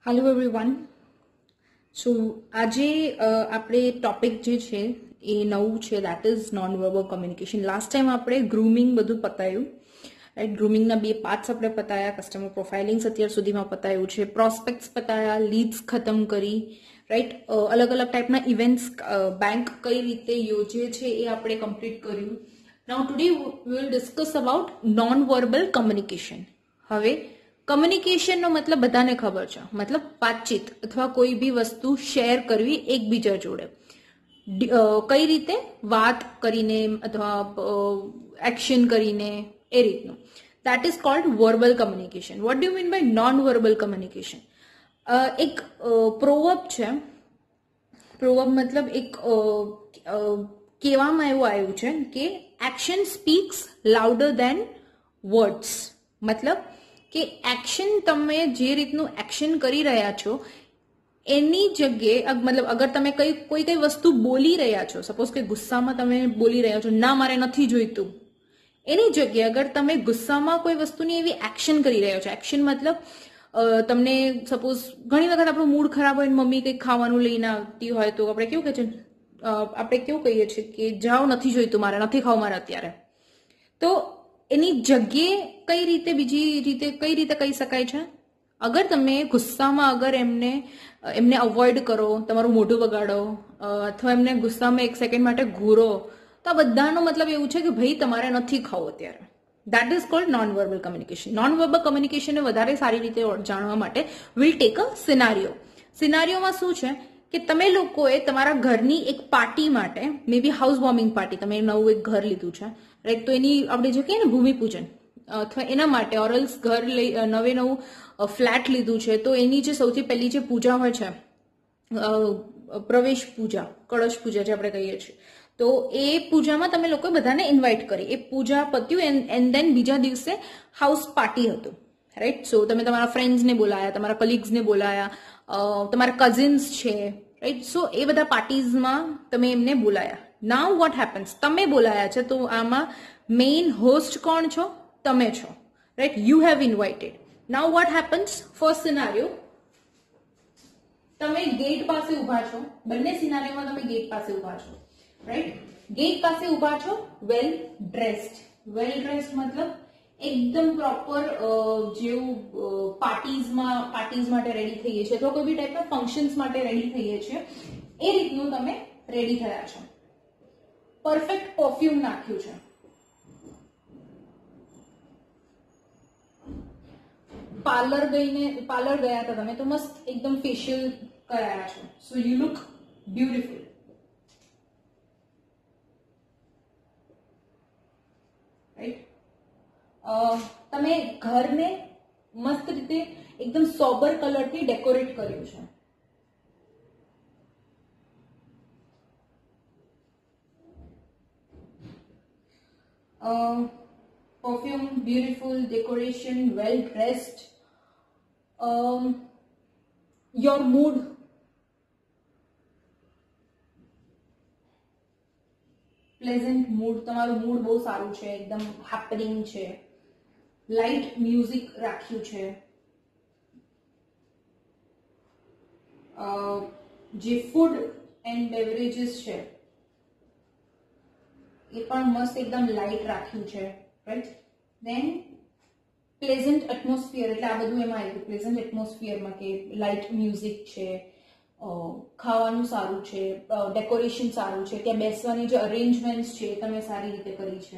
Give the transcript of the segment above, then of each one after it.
Hello everyone. સો આજે આપણે topic જે છે એ નવું છે, that is non verbal communication. Last time આપણે ગ્રુમિંગ બધું પતાયું, રાઈટ. ગ્રુમિંગના 2 પાર્ટ્સ આપણે પતાયા. કસ્ટમર પ્રોફાઇલિંગ્સ અત્યાર સુધીમાં પતાયું છે, પ્રોસ્પેક્ટ્સ પતાયા, લીડ્સ ખતમ કરી, રાઈટ. અલગ અલગ ટાઈપના ઇવેન્ટ્સ બેંક કઈ રીતે યોજે છે એ આપણે કમ્પ્લીટ કર્યું. Now today we will discuss about non verbal communication. હવે કમ્યુનિકેશનનો મતલબ બધાને ખબર છે, મતલબ વાતચીત અથવા કોઈ બી વસ્તુ શેર કરવી એકબીજા જોડે. કઈ રીતે? વાત કરીને અથવા એક્શન કરીને, એ રીતનું. That is called verbal communication. What do you mean by non verbal communication? એક પ્રોવર્બ છે. પ્રોવર્બ મતલબ એક કહેવામાં એવું આવ્યું છે કે action speaks louder than words. મતલબ કે એક્શન, તમે જે રીતનું એક્શન કરી રહ્યા છો એની જગ્યાએ, મતલબ અગર તમે કોઈ કઈ વસ્તુ બોલી રહ્યા છો, સપોઝ કે ગુસ્સામાં તમે બોલી રહ્યા છો, ના મારે નથી જોઈતું, એની જગ્યાએ અગર તમે ગુસ્સામાં કોઈ વસ્તુની એવી એક્શન કરી રહ્યા છો, એક્શન મતલબ તમને સપોઝ ઘણી વખત આપણું મૂડ ખરાબ હોય, મમ્મી કંઈક ખાવાનું લઈને આવતી હોય તો આપણે કેવું કહે છે, આપણે કેવું કહીએ છીએ કે જાઓ, નથી જોઈતું મારે, નથી ખાવું મારે અત્યારે. તો એની જગ્યાએ કઈ રીતે, બીજી રીતે કઈ રીતે કહી શકાય છે? અગર તમે ગુસ્સામાં અગર એમને અવોઇડ કરો, તમારું મોઢું બગાડો, અથવા એમને ગુસ્સામાં 1 સેકન્ડ માટે ઘૂરો, તો આ બધાનો મતલબ એવું છે કે ભાઈ તમારે નથી ખાવું અત્યારે. That is called non verbal communication. Non verbal કમ્યુનિકેશનને વધારે સારી રીતે જાણવા માટે વિલ ટેક અ સિનારીઓ. સિનારીઓમાં શું છે કે તમે લોકોએ તમારા ઘરની એક પાર્ટી માટે, may be house warming party, તમે નવું એક ઘર લીધું છે, રાઈટ. તો એની આપણે જે કહીએ ને ભૂમિપૂજન, અથવા એના માટે ઓરલ્સ ઘર નવું ફ્લેટ લીધું છે, તો એની જે સૌથી પહેલી જે પૂજા હોય છે, પ્રવેશ પૂજા, કળશ પૂજા જે આપણે કહીએ છીએ, તો એ પૂજામાં તમે લોકો બધાને ઇન્વાઇટ કરી. એ પૂજા પત્યું એન્ડ દેન બીજા દિવસે હાઉસ પાર્ટી હતું, રાઈટ. સો તમે તમારા ફ્રેન્ડ્સને બોલાયા, તમારા કલીગ્સને બોલાયા, તમારા કઝિન્સ છે, રાઈટ. સો એ બધા પાર્ટીઝમાં તમે એમને બોલાયા. Now what happens? તમે બોલાયા છે તો આમાં મેઇન હોસ્ટ કોણ છો? તમે છો, right. You have invited. Now what happens? First scenario, તમે ગેટ પાસે ઉભા છો. બંને સિનારીઓમાં તમે ગેટ પાસે ઉભા છો, રાઈટ. ગેટ પાસે ઉભા છો, વેલ ડ્રેસ્ડ. વેલ ડ્રેસ્ડ મતલબ એકદમ પ્રોપર, જેવું પાર્ટીઝ માટે રેડી થઈએ છીએ, અથવા કોઈ બી ટાઈપના ફંક્શન્સ માટે રેડી થઈએ છીએ, એ રીતનું તમે રેડી થયા છો. પરફેક્ટ પરફ્યુમ નાખ્યું છે. પાર્લર ગયા હતા તમે, તો મસ્ત એકદમ ફેશિયલ કરાયા છો. So you look beautiful, right. તમે ઘરને મસ્ત રીતે એકદમ સોબર કલરથી ડેકોરેટ કર્યું છે. Perfume, beautiful, decoration, well dressed. Your mood, pleasant mood. તમારું મૂડ બહુ સારું છે, એકદમ હેપનિંગ છે. લાઇટ મ્યુઝિક રાખ્યું છે. જે ફૂડ એન્ડ બેવરેજીસ છે એ પણ મસ્ત એકદમ લાઇટ રાખ્યું છે, રાઈટ. દેન પ્લેઝન્ટ એટમોસ્ફિયર, એટલે આ બધું એમાં આવ્યું. પ્લેઝન્ટ એટમોસ્ફિયરમાં કે લાઇટ મ્યુઝિક છે, ખાવાનું સારું છે, ડેકોરેશન સારું છે, ત્યાં બેસવાની જે અરેન્જમેન્ટ છે એ તમે સારી રીતે કરી છે,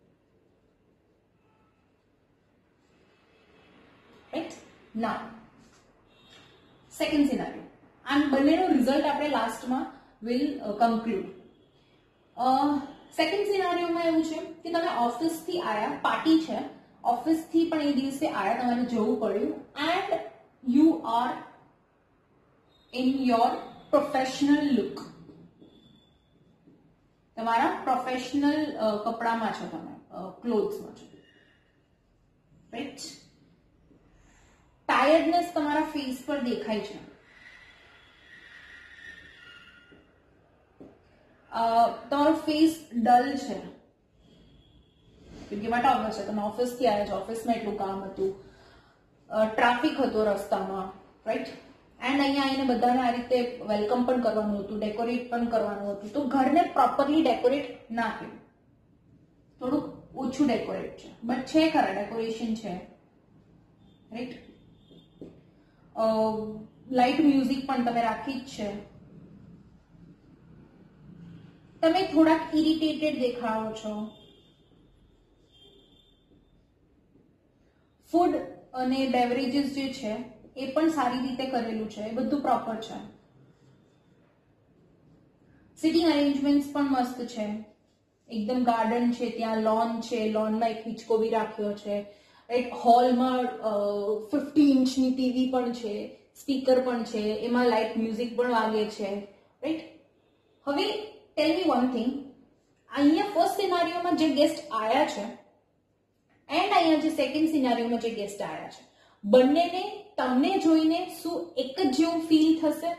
રાઈટ. નાઉ સેકન્ડ સિનારીઓ. આ બંનેનો રિઝલ્ટ આપણે લાસ્ટમાં વિલ કન્ક્લુડ. સેકન્ડ સિનારીઓમાં એવું છે કે તમે ઓફિસથી આયા, પાર્ટી છે, ઓફિસથી પણ એ દિવસે આયા, તમારે જવું પડ્યું, and you are in your professional look. તમારા પ્રોફેશનલ કપડામાં છો, તમે ક્લોથ્સમાં છો, રાઈટ. ટાયર્ડનેસ તમારા ફેસ પર દેખાય છે. તમારો ફેસ ડલ છે, કેમ કે વટ ઓફિસ છે, તમે ઓફિસથી આવ્યા છો, ઓફિસમાં એટલું કામ હતું, ટ્રાફિક હતો રસ્તામાં, રાઈટ. એન્ડ અહીંયા આવીને બધાને આ રીતે વેલકમ પણ કરવાનું હતું, ડેકોરેટ પણ કરવાનું હતું. તો ઘરને પ્રોપરલી ડેકોરેટ ના કર્યું, થોડુંક ઓછું ડેકોરેટ છે, બટ છે ખરા ડેકોરેશન છે, રાઈટ. લાઇટ મ્યુઝિક પણ તમે રાખી જ છે. તમે થોડાક ઇરિટેટેડ દેખાડો છો. ફૂડ અને બેવરેજીસ જે છે એ પણ સારી રીતે કરેલું છે, એ બધું પ્રોપર છે. સિટિંગ અરેન્જમેન્ટ પણ મસ્ત છે, એકદમ ગાર્ડન છે, ત્યાં લોન છે, લોનમાં એક હિંચકો બી રાખ્યો છે, રાઈટ. હોલમાં 50 ઇંચની ટીવી પણ છે, સ્પીકર પણ છે, એમાં લાઇટ મ્યુઝિક પણ વાગે છે, રાઈટ. હવે ટેલ મી વન થિંગ, અહીંયા ફર્સ્ટ સિનારીઓમાં જે ગેસ્ટ આવ્યા છે એન્ડ અહીંયા જે સેકન્ડ સિનારીઓમાં જે ગેસ્ટ આવ્યા છે, બંનેને તમને જોઈને શું એક જ જેવું ફીલ થશે?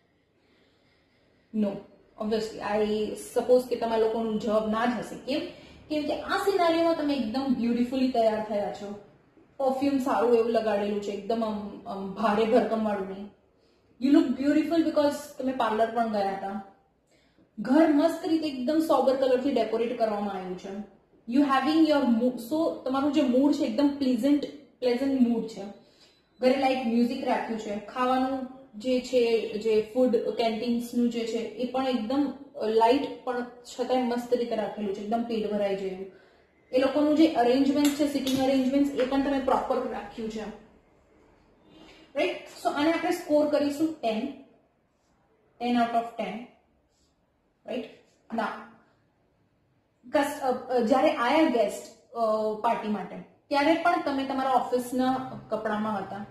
નો, ઓબ્વિયસલી આઈ સપોઝ કે તમારા લોકોનો જવાબ ના જ હશે. કેમ? કેમ કે આ સિનારીઓમાં તમે એકદમ બ્યુટીફુલી તૈયાર થયા છો, પરફ્યુમ સારું એવું લગાડેલું છે, એકદમ ભારે ભરકમ વાળું નહીં. યુ લુક બ્યુટીફુલ બીકોઝ તમે પાર્લર પણ ગયા હતા. ઘર મસ્ત રીતે એકદમ સોબર કલરથી ડેકોરેટ કરવામાં આવ્યું છે. You having your mood, so તમારું જે મૂડ છે એકદમ પ્લેઝન્ટ મૂડ છે. ઘરે લાઇટ મ્યુઝિક રાખ્યું છે, ખાવાનું જે છે, જે ફૂડ કેન્ટીન્સનું જે છે એ પણ એકદમ લાઇટ પણ છતાંય મસ્ત રીતે રાખેલું છે, એકદમ પેટ ભરાઈ જેવું. એ લોકોનું જે અરેન્જમેન્ટ છે, સિટિંગ અરેન્જમેન્ટ, એ પણ તમે પ્રોપર રાખ્યું છે, રાઈટ. સો આને આપણે સ્કોર કરીશું 10 આઉટ ઓફ 10, રાઈટ. ના, જ્યારે આયા ગેસ્ટ પાર્ટી માટે ત્યારે પણ તમે તમારા ઓફિસના કપડામાં હતા.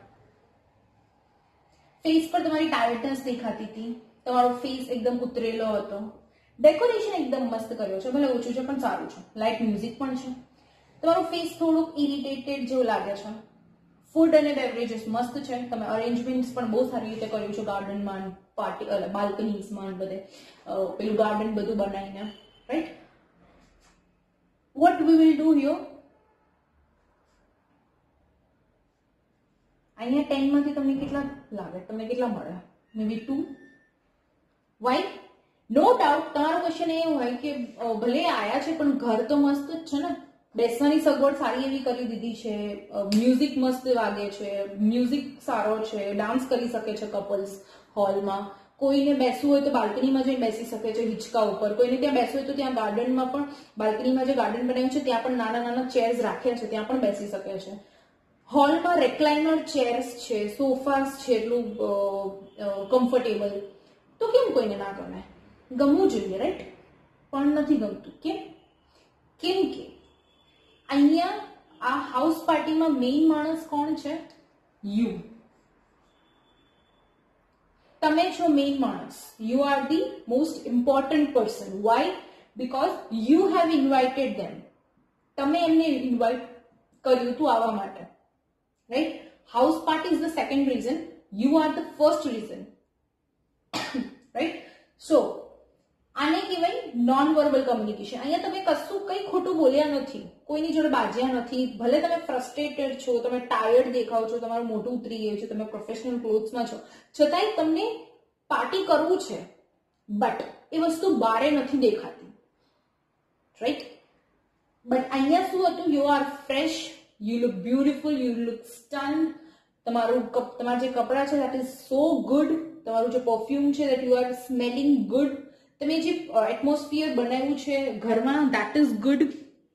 ફેસ પર તમારી ટાયર્ડનેસ દેખાતી હતી, તમારો ફેસ એકદમ ઉતરેલો હતો. ડેકોરેશન એકદમ મસ્ત કર્યો છે, ભલે ઓછું છે પણ સારું છે, લાઇટ મ્યુઝિક પણ છે. તમારો ફેસ થોડુંક ઇરિટેટેડ જેવું લાગે છે. ફૂડ અને બેવરેજીસ મસ્ત છે, તમે અરેન્જમેન્ટ પણ બહુ સારી રીતે કર્યું છે, ગાર્ડનમાં, પાર્ટી બાલ્કનીઝમાં, બધે પેલું ગાર્ડન બધું બનાવીને, right. What we will do here, અહીંયા 10 માંથી તમને કેટલા લાગે, તમને કેટલા મળે? May be 2. Why? No doubt તમારો ક્વેશ્ચન એ હોય કે ભલે આયા છે પણ ઘર તો મસ્ત જ છે ને, બેસવાની સગવડ સારી એવી કરી દીધી છે, મ્યુઝિક મસ્ત વાગે છે, મ્યુઝિક સારો છે, ડાન્સ કરી શકે છે કપલ્સ હોલમાં. કોઈને બેસવું હોય તો બાલ્કનીમાં જઈને બેસી શકે છે હિંચકા ઉપર, કોઈને ત્યાં બેસવું હોય તો ત્યાં ગાર્ડનમાં પણ, બાલ્કનીમાં જે ગાર્ડન બનાવ્યું છે ત્યાં પણ નાના નાના ચેર્સ રાખ્યા છે, ત્યાં પણ બેસી શકે છે. હોલમાં રેક્લાઇનર ચેર્સ છે, સોફાસ છે, એટલું કમ્ફર્ટેબલ. તો કેમ કોઈને ના ગમે? ગમવું જોઈએ, રાઈટ. પણ નથી ગમતું. કેમ? કેમ કે અહીંયા આ હાઉસ પાર્ટીમાં મેઇન માણસ કોણ છે? યુ. તમે છો મેઇન માણસ. You are the most important person. Why? Because you have invited them. તમે એમને ઇન્વાઇટ કર્યું હતું આવવા માટે, right. House party is the second reason, you are the first reason, right. So આને કહેવાય નોન વર્બલ કમ્યુનિકેશન. અહીંયા તમે કશું કંઈ ખોટું બોલ્યા નથી, કોઈની જોડે બાજ્યા નથી. ભલે તમે ફ્રસ્ટ્રેટેડ છો, તમે ટાયર્ડ દેખાવ છો, તમારું મોઢું ઉતરી ગયું છે, તમે પ્રોફેશનલ ક્લોથ્સમાં છો, છતાંય તમને પાર્ટી કરવું છે, બટ એ વસ્તુ બારે નથી દેખાતી, રાઈટ. બટ અહીંયા શું હતું? You are fresh, you look beautiful, you look stunned. તમારા જે કપડા છે દેટ ઇઝ સો ગુડ. તમારું જે પરફ્યુમ છે that you are smelling good. તમે જે એટમોસ્ફિયર બનાવ્યું છે ઘરમાં દેટ ઇઝ ગુડ.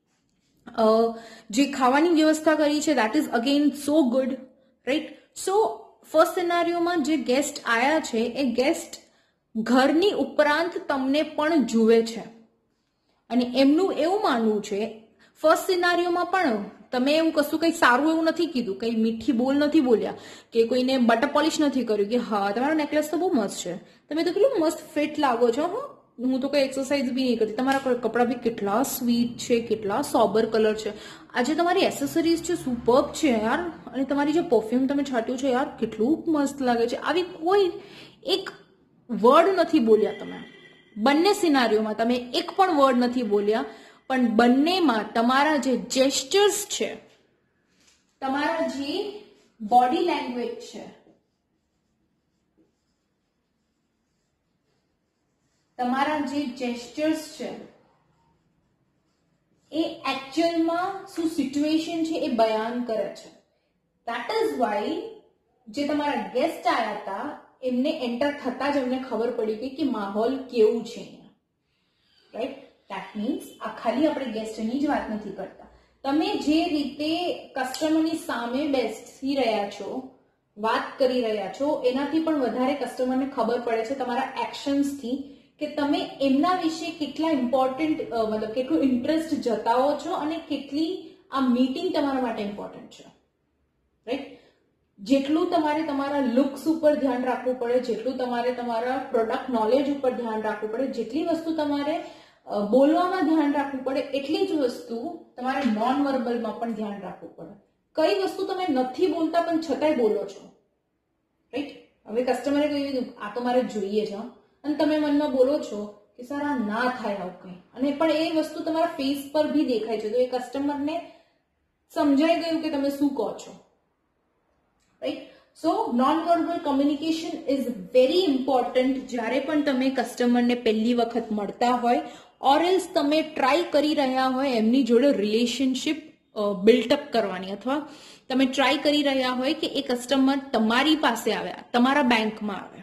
જે ખાવાની વ્યવસ્થા કરી છે that is again so good, right. So first સિનારીઓમાં જે ગેસ્ટ આવ્યા છે એ ગેસ્ટ ઘરની ઉપરાંત તમને પણ જુએ છે અને એમનું એવું માનવું છે. ફર્સ્ટ સિનારીઓમાં પણ તમે એવું કશું કંઈ સારું એવું નથી કીધું, કંઈ મીઠી બોલ નથી બોલ્યા, કે કોઈને બટર પોલિશ નથી કર્યું કે હા તમારો નેકલેસ તો બહુ મસ્ત છે, તમે તો કેટલું મસ્ત ફિટ લાગો છો, હા હું તો કંઈ એક્સરસાઇઝ બી નહીં કરતી, તમારા કપડાં બી કેટલા સ્વીટ છે, કેટલા સોબર કલર છે, આજે તમારી એસેસરીઝ છે સુપર્બ છે યાર, અને તમારી જે પરફ્યુમ તમે છાટ્યું છે યાર કેટલું મસ્ત લાગે છે. આવી કોઈ એક વર્ડ નથી બોલ્યા તમે. બંને સિનારીઓમાં તમે એક પણ વર્ડ નથી બોલ્યા, પણ બંનેમાં તમારા જે જેસ્ચર્સ છે, તમારા જે બોડી લેંગ્વેજ છે, તમારા જે જેસ્ચર્સ છે એ એકચ્યુઅલમાં શું સિચ્યુએશન છે એ બયાન કરે છે. દેટ ઇઝ વાય જે તમારા ગેસ્ટ આવ્યા હતા એમને એન્ટર થતા જ એમને ખબર પડી ગઈ કે માહોલ કેવું છે અહીંયા, રાઈટ? દેટ મીન્સ આ ખાલી આપણે ગેસ્ટની જ વાત નથી કરતા. તમે જે રીતે કસ્ટમરની સામે બેસી રહ્યા છો, વાત કરી રહ્યા છો, એનાથી પણ વધારે કસ્ટમરને ખબર પડે છે તમારા એક્શન્સથી કે તમે એમના વિશે કેટલા ઇમ્પોર્ટન્ટ મતલબ કેટલું ઇન્ટરેસ્ટ જતાવો છો અને કેટલી આ મીટિંગ તમારા માટે ઇમ્પોર્ટન્ટ છે, રાઈટ? જેટલું તમારે તમારા લુક્સ ઉપર ધ્યાન રાખવું પડે, જેટલું તમારે તમારા પ્રોડક્ટ નોલેજ ઉપર ધ્યાન રાખવું પડે, જેટલી વસ્તુ તમારે બોલવામાં ધ્યાન રાખવું પડે, એટલી જ વસ્તુ તમારે નોન વર્બલમાં પણ ધ્યાન રાખવું પડે. કઈ વસ્તુ તમે નથી બોલતા પણ છતાંય બોલો છો, રાઈટ? હવે કસ્ટમરે કહી દીધું આ તો મારે જોઈએ છે અને તમે મનમાં બોલો છો કે સર આ ના થાય આવું કંઈ, અને પણ એ વસ્તુ તમારા ફેસ પર બી દેખાય છે, તો એ કસ્ટમરને સમજાઈ ગયું કે તમે શું કહો છો, right? So non verbal communication is very important જ્યારે પણ તમે કસ્ટમરને પહેલી વખત મળતા હોય ઓર એલ્સ તમે ટ્રાય કરી રહ્યા હોય એમની જોડે રિલેશનશિપ બિલ્ટઅપ કરવાની, અથવા તમે ટ્રાય કરી રહ્યા હોય કે એ કસ્ટમર તમારી પાસે આવે, તમારા બેંકમાં આવે.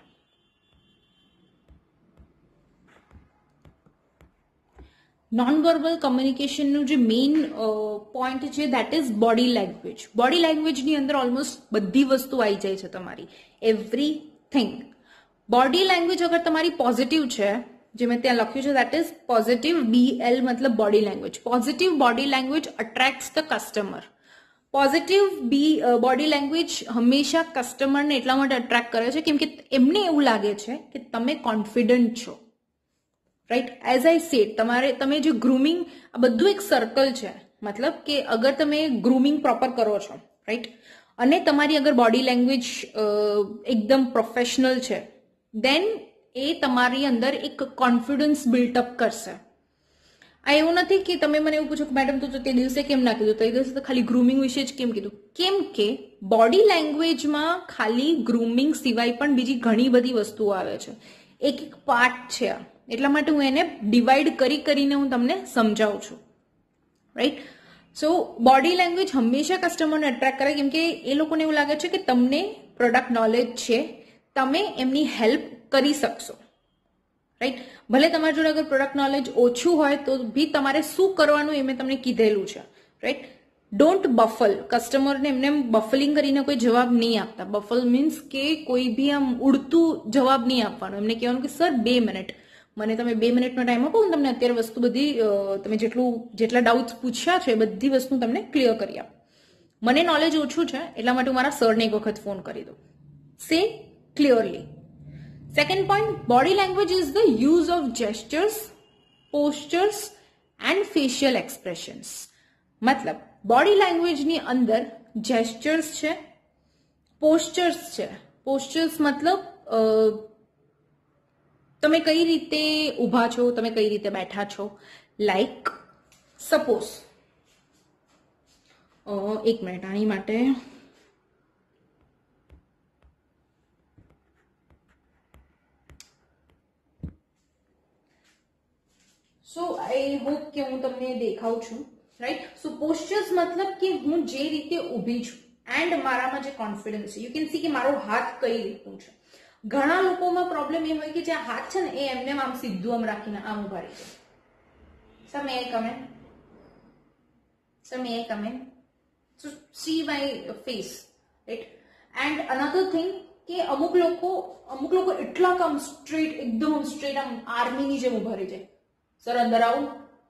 નોન વર્બલ કમ્યુનિકેશનનું જે મેઇન પોઈન્ટ છે that is body language. Body લેંગ્વેજની અંદર ઓલમોસ્ટ બધી વસ્તુ આવી જાય છે તમારી, એવરીથિંગ. બોડી લેંગ્વેજ અગર તમારી પોઝિટિવ છે, જે મેં ત્યાં લખ્યું છે દેટ ઇઝ પોઝિટિવ, BL મતલબ body language. Positive body language attracts the customer. Positive body language હંમેશા કસ્ટમરને એટલા માટે અટ્રેક્ટ કરે છે કેમ કે એમને એવું લાગે છે કે તમે કોન્ફિડન્ટ છો, રાઈટ? એઝ આઈ સેડ, તમે જે ગ્રુમિંગ, આ બધું એક સર્કલ છે. મતલબ કે અગર તમે ગ્રુમિંગ પ્રોપર કરો છો, રાઈટ, અને તમારી અગર બોડી લેંગ્વેજ એકદમ પ્રોફેશનલ છે, દેન એ તમારી અંદર એક કોન્ફિડન્સ બિલ્ટઅપ કરશે. આ એવું નથી કે તમે મને એવું પૂછો કે મેડમ તું તો તે દિવસે કેમ ના કીધું, તે દિવસે તો ખાલી ગ્રુમિંગ વિશે જ કેમ કીધું? કેમ કે બોડી લેંગ્વેજમાં ખાલી ગ્રુમિંગ સિવાય પણ બીજી ઘણી બધી વસ્તુઓ આવે છે, એક એક પાર્ટ છે. એટલા માટે હું એને ડિવાઈડ કરીને હું તમને સમજાવું છું, રાઈટ? સો બોડી લેંગ્વેજ હંમેશા કસ્ટમરને અટ્રેક્ટ કરે કેમ કે એ લોકોને એવું લાગે છે કે તમને પ્રોડક્ટ નોલેજ છે, તમે એમની હેલ્પ કરી શકશો, રાઈટ? ભલે તમારી જોડે અગર પ્રોડક્ટ નોલેજ ઓછું હોય તો બી તમારે શું કરવાનું એ મેં તમને કીધેલું છે, રાઈટ? Don't baffle. કસ્ટમરને એમને બફલિંગ કરીને કોઈ જવાબ નહીં આપતા. બફલ મીન્સ કે કોઈ બી આમ ઉડતું જવાબ નહીં આપવાનું. એમને કહેવાનું કે સર 2 મિનિટ, મને તમે 2 મિનિટનો ટાઈમ આપો, હું તમને અત્યારે વસ્તુ બધી તમે જેટલા ડાઉટ્સ પૂછ્યા છે એ બધી વસ્તુ તમને ક્લિયર કરી આપો. મને નોલેજ ઓછું છે એટલા માટે હું મારા સરને એક વખત ફોન કરી દઉં. Say clearly. Second point, body language is the use of gestures, postures and facial expressions. મતલબ બોડી લેંગ્વેજની અંદર જેસ્ચર્સ છે, પોસ્ચર્સ છે. પોસ્ચર્સ મતલબ તમે કઈ રીતે ઊભા છો, તમે કઈ રીતે બેઠા છો. લાઈક સપોઝ, એક મિનિટ આની માટે સો આઈ હોપ કે હું તમને દેખાઉં છું, રાઈટ? સો પોસ્ચર્સ મતલબ કે હું જે રીતે ઊભી છું એન્ડ મારામાં જે કોન્ફિડન્સ છે. યુ કેન સી કે મારો હાથ કઈ રીતનું છે. ઘણા લોકોમાં પ્રોબ્લેમ એ હોય કે જે હાથ છે ને એ એમને આમ સીધું આમ રાખીને આમ ઉભા રહી જાય. Sir may I come in? Sir may I come in? So see my face, right? And another thing કે અમુક લોકો એટલા કામ સ્ટ્રેટ, એકદમ સ્ટ્રેટ આમ આર્મીની જેમ ઉભા રહી જાય. સર અંદર આવું,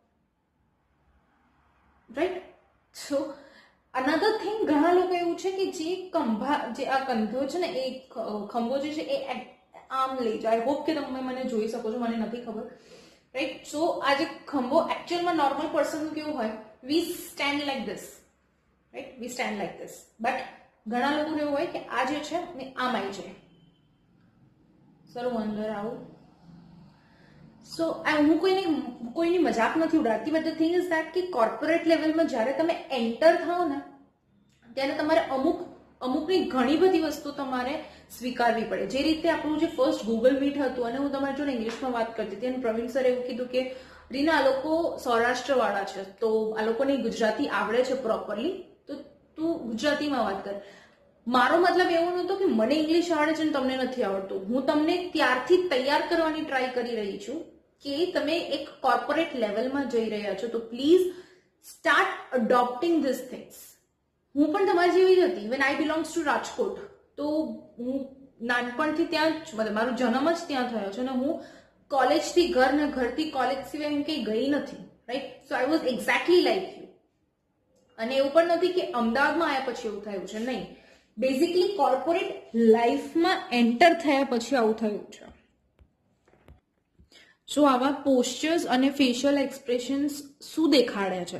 રાઈટ? સો અનધર થિંગ, ઘણા લોકો એવું છે કે જે આ કંધો છે ને એ ખંભો જે છે એ આમ લઈ જાય. આઈ હોપ કે તમે મને જોઈ શકો છો, મને નથી ખબર, રાઈટ? સો આ જે ખંભો એકચ્યુઅલમાં નોર્મલ પર્સનનું કેવું હોય, we stand like this, right? We stand like this. But ઘણા લોકોને એવું હોય કે આ જે છે ને આમ આવી જાય. સર હું અંદર આવું. સો હું કોઈની મજાક નથી ઉડાડતી, but the thing is that કે કોર્પોરેટ લેવલમાં જ્યારે તમે એન્ટર થાઓ ને ત્યારે તમારે અમુક અમુકની ઘણી બધી વસ્તુ તમારે સ્વીકારવી પડે. જે રીતે આપણું જે ફર્સ્ટ ગૂગલ મીટ હતું અને હું તમારી જોડે ઇંગ્લિશમાં વાત કરતી હતી અને પ્રવીણ સર એવું કીધું કે રીના આ લોકો સૌરાષ્ટ્ર વાળા છે તો આ લોકોને ગુજરાતી આવડે છે પ્રોપરલી, તો તું ગુજરાતીમાં વાત કર. મારો મતલબ એવો નહોતો કે મને ઇંગ્લિશ આવડે છે ને તમને નથી આવડતું. હું તમને ત્યારથી તૈયાર કરવાની ટ્રાય કરી રહી છું કે તમે એક કોર્પોરેટ લેવલમાં જઈ રહ્યા છો તો please start adopting this things. હું પણ તમારી જેવી જ હતી. When I belongs to Rajkot, તો હું નાનપણથી ત્યાં જ, મતલબ મારો જન્મ જ ત્યાં થયો છે અને હું કોલેજથી ઘર ને ઘરથી કોલેજ સિવાય હું કંઈ ગઈ નથી, right? So I was exactly like you. અને એવું પણ નથી કે અમદાવાદમાં આવ્યા પછી એવું થયું છે, નહીં. બેઝિકલી કોર્પોરેટ લાઈફમાં એન્ટર થયા પછી આવું થયું છે. સો આવા પોસ્ચર્સ અને ફેશિયલ એક્સપ્રેશન્સ શું દેખાડે છે?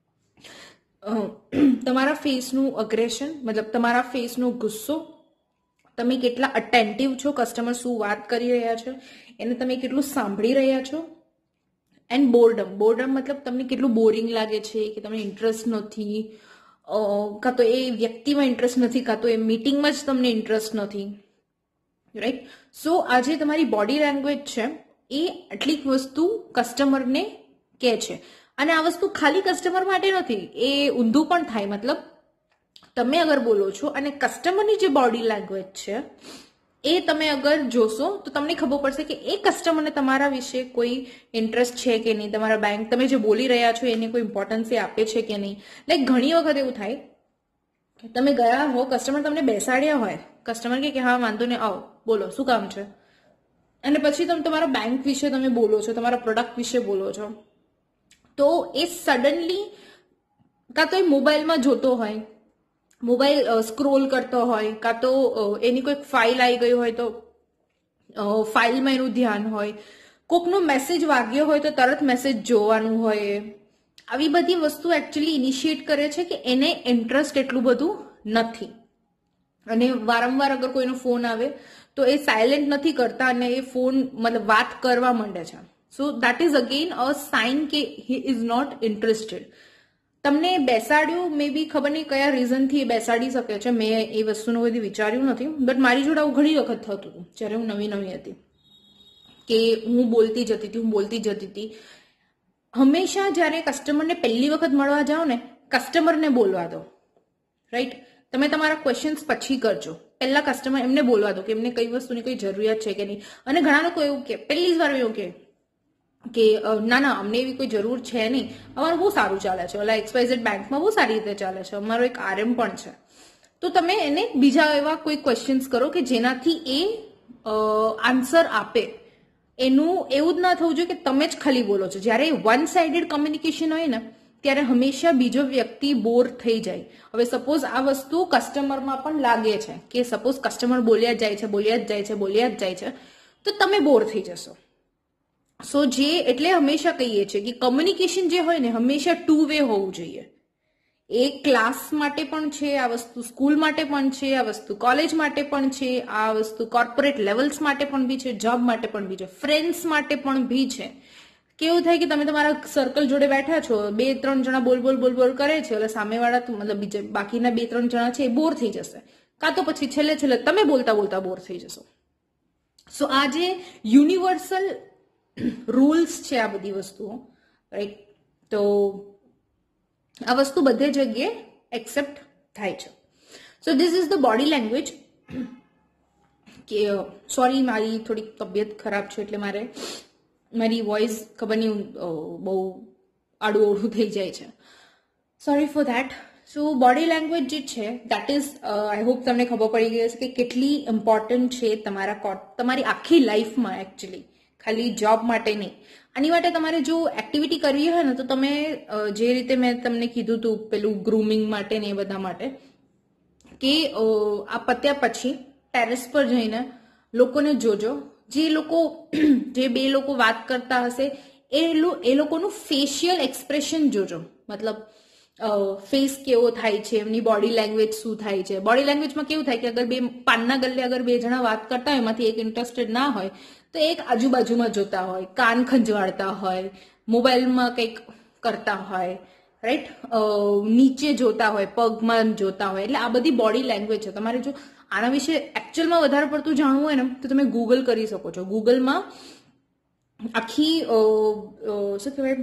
તમારા ફેસનું અગ્રેશન, મતલબ તમારા ફેસનો ગુસ્સો, તમે કેટલા અટેન્ટિવ છો, કસ્ટમર શું વાત કરી રહ્યા છે એને તમે કેટલું સાંભળી રહ્યા છો. And boredom. બોર્ડમ મતલબ તમને કેટલું બોરિંગ લાગે છે, કે તમને ઇન્ટરેસ્ટ નથી, કાં તો એ વ્યક્તિમાં ઇન્ટરેસ્ટ નથી, કાં તો એ મીટિંગમાં જ તમને ઇન્ટરેસ્ટ નથી, રાઈટ? સો આ જે તમારી બોડી લેંગ્વેજ છે એ આટલી વસ્તુ કસ્ટમરને કહે છે. અને આ વસ્તુ ખાલી કસ્ટમર માટે નથી, એ ઊંધું પણ થાય. મતલબ તમે અગર બોલો છો અને કસ્ટમરની જે બોડી લેંગ્વેજ છે એ તમે અગર જોશો તો તમને ખબર પડશે કે એ કસ્ટમરને તમારા વિશે કોઈ ઇન્ટરેસ્ટ છે કે નહીં, તમારા બેંક તમે જે બોલી રહ્યા છો એને કોઈ ઇમ્પોર્ટન્સ એ આપે છે કે નહીં. લાઈક ઘણી વખત એવું થાય કે તમે ગયા હો, કસ્ટમર તમને બેસાડ્યા હોય, કસ્ટમર કે હા વાંધો નહીં, આવો બોલો શું કામ છે, અને પછી તમે તમારા બેંક વિશે તમે બોલો છો, તમારા પ્રોડક્ટ વિશે બોલો છો, તો એ સડનલી કાં તો એ મોબાઈલમાં જોતો હોય, મોબાઈલ સ્ક્રોલ કરતો હોય, કાં તો એની કોઈક ફાઇલ આવી ગઈ હોય તો ફાઇલમાં એનું ધ્યાન હોય, કોકનો મેસેજ વાગ્યો હોય તો તરત મેસેજ જોવાનું હોય. આવી બધી વસ્તુ એકચ્યુઅલી ઇનિશિએટ કરે છે કે એને ઇન્ટરેસ્ટ એટલું બધું નથી. અને વારંવાર અગર કોઈનો ફોન આવે તો એ સાયલેન્ટ નથી કરતા અને એ ફોન મતલબ વાત કરવા માંડે છે. So that is again a sign કે હી ઇઝ નોટ ઇન્ટરેસ્ટેડ. તમને બેસાડ્યું, મે બી ખબર નહીં કયા રીઝનથી એ બેસાડી શકે છે, મેં એ વસ્તુનું બધી વિચાર્યું નથી, બટ મારી જોડે આવું ઘણી વખત થતું હતું જ્યારે હું નવી નવી હતી, કે હું બોલતી જતી હતી. હંમેશા જ્યારે કસ્ટમરને પહેલી વખત મળવા જાઓ ને, કસ્ટમરને બોલવા દો, રાઈટ? તમે તમારા ક્વેશ્ચન્સ પછી કરજો, પહેલા કસ્ટમર એમને બોલવા દો કે એમને કઈ વસ્તુની કઈ જરૂરિયાત છે કે નહીં. અને ઘણા લોકો એવું કે પહેલી જ વાર એવું કે ના અમને એવી કોઈ જરૂર છે નહીં, અમારું બહુ સારું ચાલે છે, ઓલા XYZ બેંકમાં બહુ સારી રીતે ચાલે છે, અમારો એક RM પણ છે. તો તમે એને બીજા એવા કોઈ ક્વેશ્ચન્સ કરો કે જેનાથી એ આન્સર આપે. એનું એવું જ ના થવું જોઈએ કે તમે જ ખાલી બોલો છો. જ્યારે વન સાઇડેડ કમ્યુનિકેશન હોય ને ત્યારે હંમેશા બીજો વ્યક્તિ બોર થઈ જાય. હવે સપોઝ આ વસ્તુ કસ્ટમરમાં પણ લાગે છે કે સપોઝ કસ્ટમર બોલ્યા જ જાય છે, તો તમે બોર થઈ જશો. સો જે એટલે હંમેશા કહીએ છીએ કે કમ્યુનિકેશન જે હોય ને હંમેશા 2 વે હોવું જોઈએ. એ ક્લાસ માટે પણ છે આ વસ્તુ, સ્કૂલ માટે પણ છે આ વસ્તુ, કોલેજ માટે પણ છે આ વસ્તુ, કોર્પોરેટ લેવલ્સ માટે પણ બી છે, જોબ માટે પણ બી છે, ફ્રેન્ડ્સ માટે પણ બી છે. કેવું થાય કે તમે તમારા સર્કલ જોડે બેઠા છો, 2-3 જણા બોલ કરે છે, એટલે સામેવાળા મતલબ બીજા બાકીના 2-3 જણા છે એ બોર થઈ જશે, કાં તો પછી છેલ્લે તમે બોલતા બોર થઈ જશો. સો આ જે યુનિવર્સલ રૂલ્સ છે આ બધી વસ્તુઓ, રાઈટ? તો આ વસ્તુ બધે જગ્યાએ એક્સેપ્ટ થાય છે. So this is the body language. કે સોરી, મારી થોડીક તબિયત ખરાબ છે એટલે મારી વોઇસ ખબર નહીં બહુ આડું થઈ જાય છે, sorry for that. So body language જે છે દેટ ઇઝ આઈ હોપ તમને ખબર પડી ગઈ હશે કે કેટલી ઇમ્પોર્ટન્ટ છે તમારી આખી લાઈફમાં. એકચ્યુઅલી ખાલી જોબ માટે નહીં, આની માટે તમારે જો એક્ટિવિટી કરવી હોય ને તો તમે જે રીતે મેં તમને કીધું હતું પેલું ગ્રૂમિંગ માટે ને એ બધા માટે, કે આ પત્યા પછી ટેરેસ પર જઈને લોકોને જોજો, જે બે લોકો વાત કરતા હશે એ લોકોનું ફેશિયલ એક્સપ્રેશન જોજો. મતલબ ફેસ કેવો થાય છે, એમની બોડી લેંગ્વેજ શું થાય છે. બોડી લેંગ્વેજમાં કેવું થાય કે અગર પાનના ગલ્લે અગર 2 જણા વાત કરતા હોય એમાંથી એક ઇન્ટરેસ્ટેડ ના હોય તો એક આજુબાજુમાં જોતા હોય, કાન ખંજવાળતા હોય, મોબાઈલમાં કંઈક કરતા હોય, રાઈટ, નીચે જોતા હોય, પગમાં જોતા હોય, એટલે આ બધી બોડી લેંગ્વેજ છે. તમારે જો આના વિશે એકચ્યુઅલમાં વધારે પડતું જાણવું હોય ને તો તમે ગૂગલ કરી શકો છો. ગૂગલમાં આખી શું કહેવાય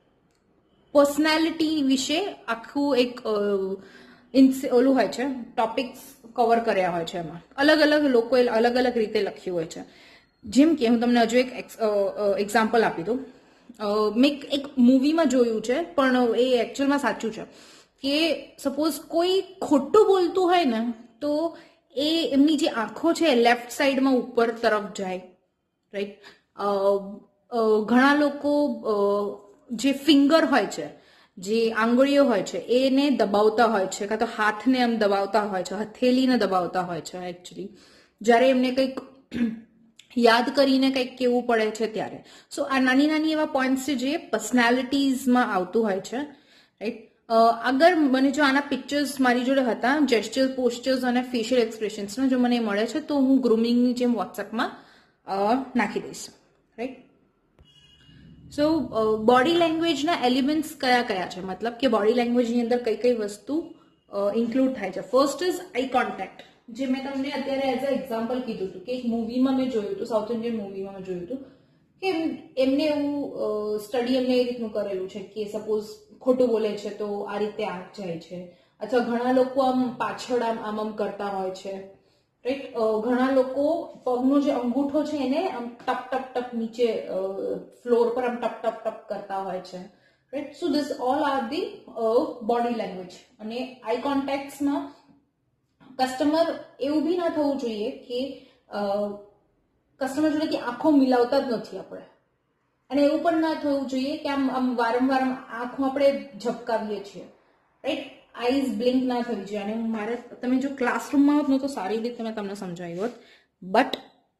પર્સનાલિટી વિશે આખું એક ઓલું હોય છે, ટોપિક્સ કવર કર્યા હોય છે. એમાં અલગ અલગ લોકોએ અલગ અલગ રીતે લખ્યું હોય છે. જેમ કે હું તમને હજુ એક એક્ઝામ્પલ આપી દઉં. મેં એક મૂવીમાં જોયું છે, પણ એ એકચ્યુઅલમાં સાચું છે, કે સપોઝ કોઈ ખોટું બોલતું હોય ને તો એ એમની જે આંખો છે લેફ્ટ સાઈડમાં ઉપર તરફ જાય, રાઈટ. ઘણા લોકો જે ફિંગર હોય છે, જે આંગળીઓ હોય છે એને દબાવતા હોય છે, કાં તો હાથને એમ દબાવતા હોય છે, હથેલીને દબાવતા હોય છે એકચ્યુઅલી, જ્યારે એમને કંઈક યાદ કરીને કંઈક કેવું પડે છે ત્યારે. સો આ નાની નાની એવા પોઈન્ટ્સ છે જે પર્સનાલિટીઝમાં આવતું હોય છે, રાઈટ. અગર મને જો આના પિક્ચર્સ મારી જોડે હતા, જેસ્ચર્સ, પોસ્ચર્સ અને ફેશિયલ એક્સપ્રેશન્સનો, જો મને મળે છે તો હું ગ્રુમિંગની જેમ વોટ્સએપમાં નાખી દઈશ, રાઈટ. સો બોડી લેંગ્વેજના એલિમેન્ટ્સ કયા કયા છે, મતલબ કે બોડી લેંગ્વેજની અંદર કઈ કઈ વસ્તુ ઇન્ક્લુડ થાય છે. ફર્સ્ટ ઇઝ આઈ કોન્ટેક્ટ, જે મેં તમને અત્યારે એઝ અ એક્ઝામ્પલ કીધું હતું, કે એક મૂવીમાં મેં જોયું હતું, સાઉથ ઇન્ડિયન મૂવીમાં મેં જોયું હતું કે એમને એવું સ્ટડી એમને એ રીતનું કરેલું છે કે સપોઝ ખોટું બોલે છે તો આ રીતે આંખ જાય છે, અથવા ઘણા લોકો આમ પાછળ આમ કરતા હોય છે, રાઈટ. ઘણા લોકો પગનો જે અંગૂઠો છે એને આમ ટપ ટપ ટપ નીચે ફ્લોર પર આમ ટપ ટપ ટપ કરતા હોય છે, right. So this all are the body language. અને આઈ કોન્ટેક્ટ્સમાં કસ્ટમર એવું બી ના થવું જોઈએ કે કસ્ટમર જોડે કે આંખો મિલાવતા જ નથી આપણે, અને એવું પણ ના થવું જોઈએ કે આમ વારંવાર આંખો આપણે ઝબકાવીએ છીએ, રાઈટ. આઈઝ બ્લિંક ના થવી જોઈએ. અને મારે તમે જો ક્લાસરૂમમાં હોત ને તો સારી રીતે મેં તમને સમજાવ્યું હોત, બટ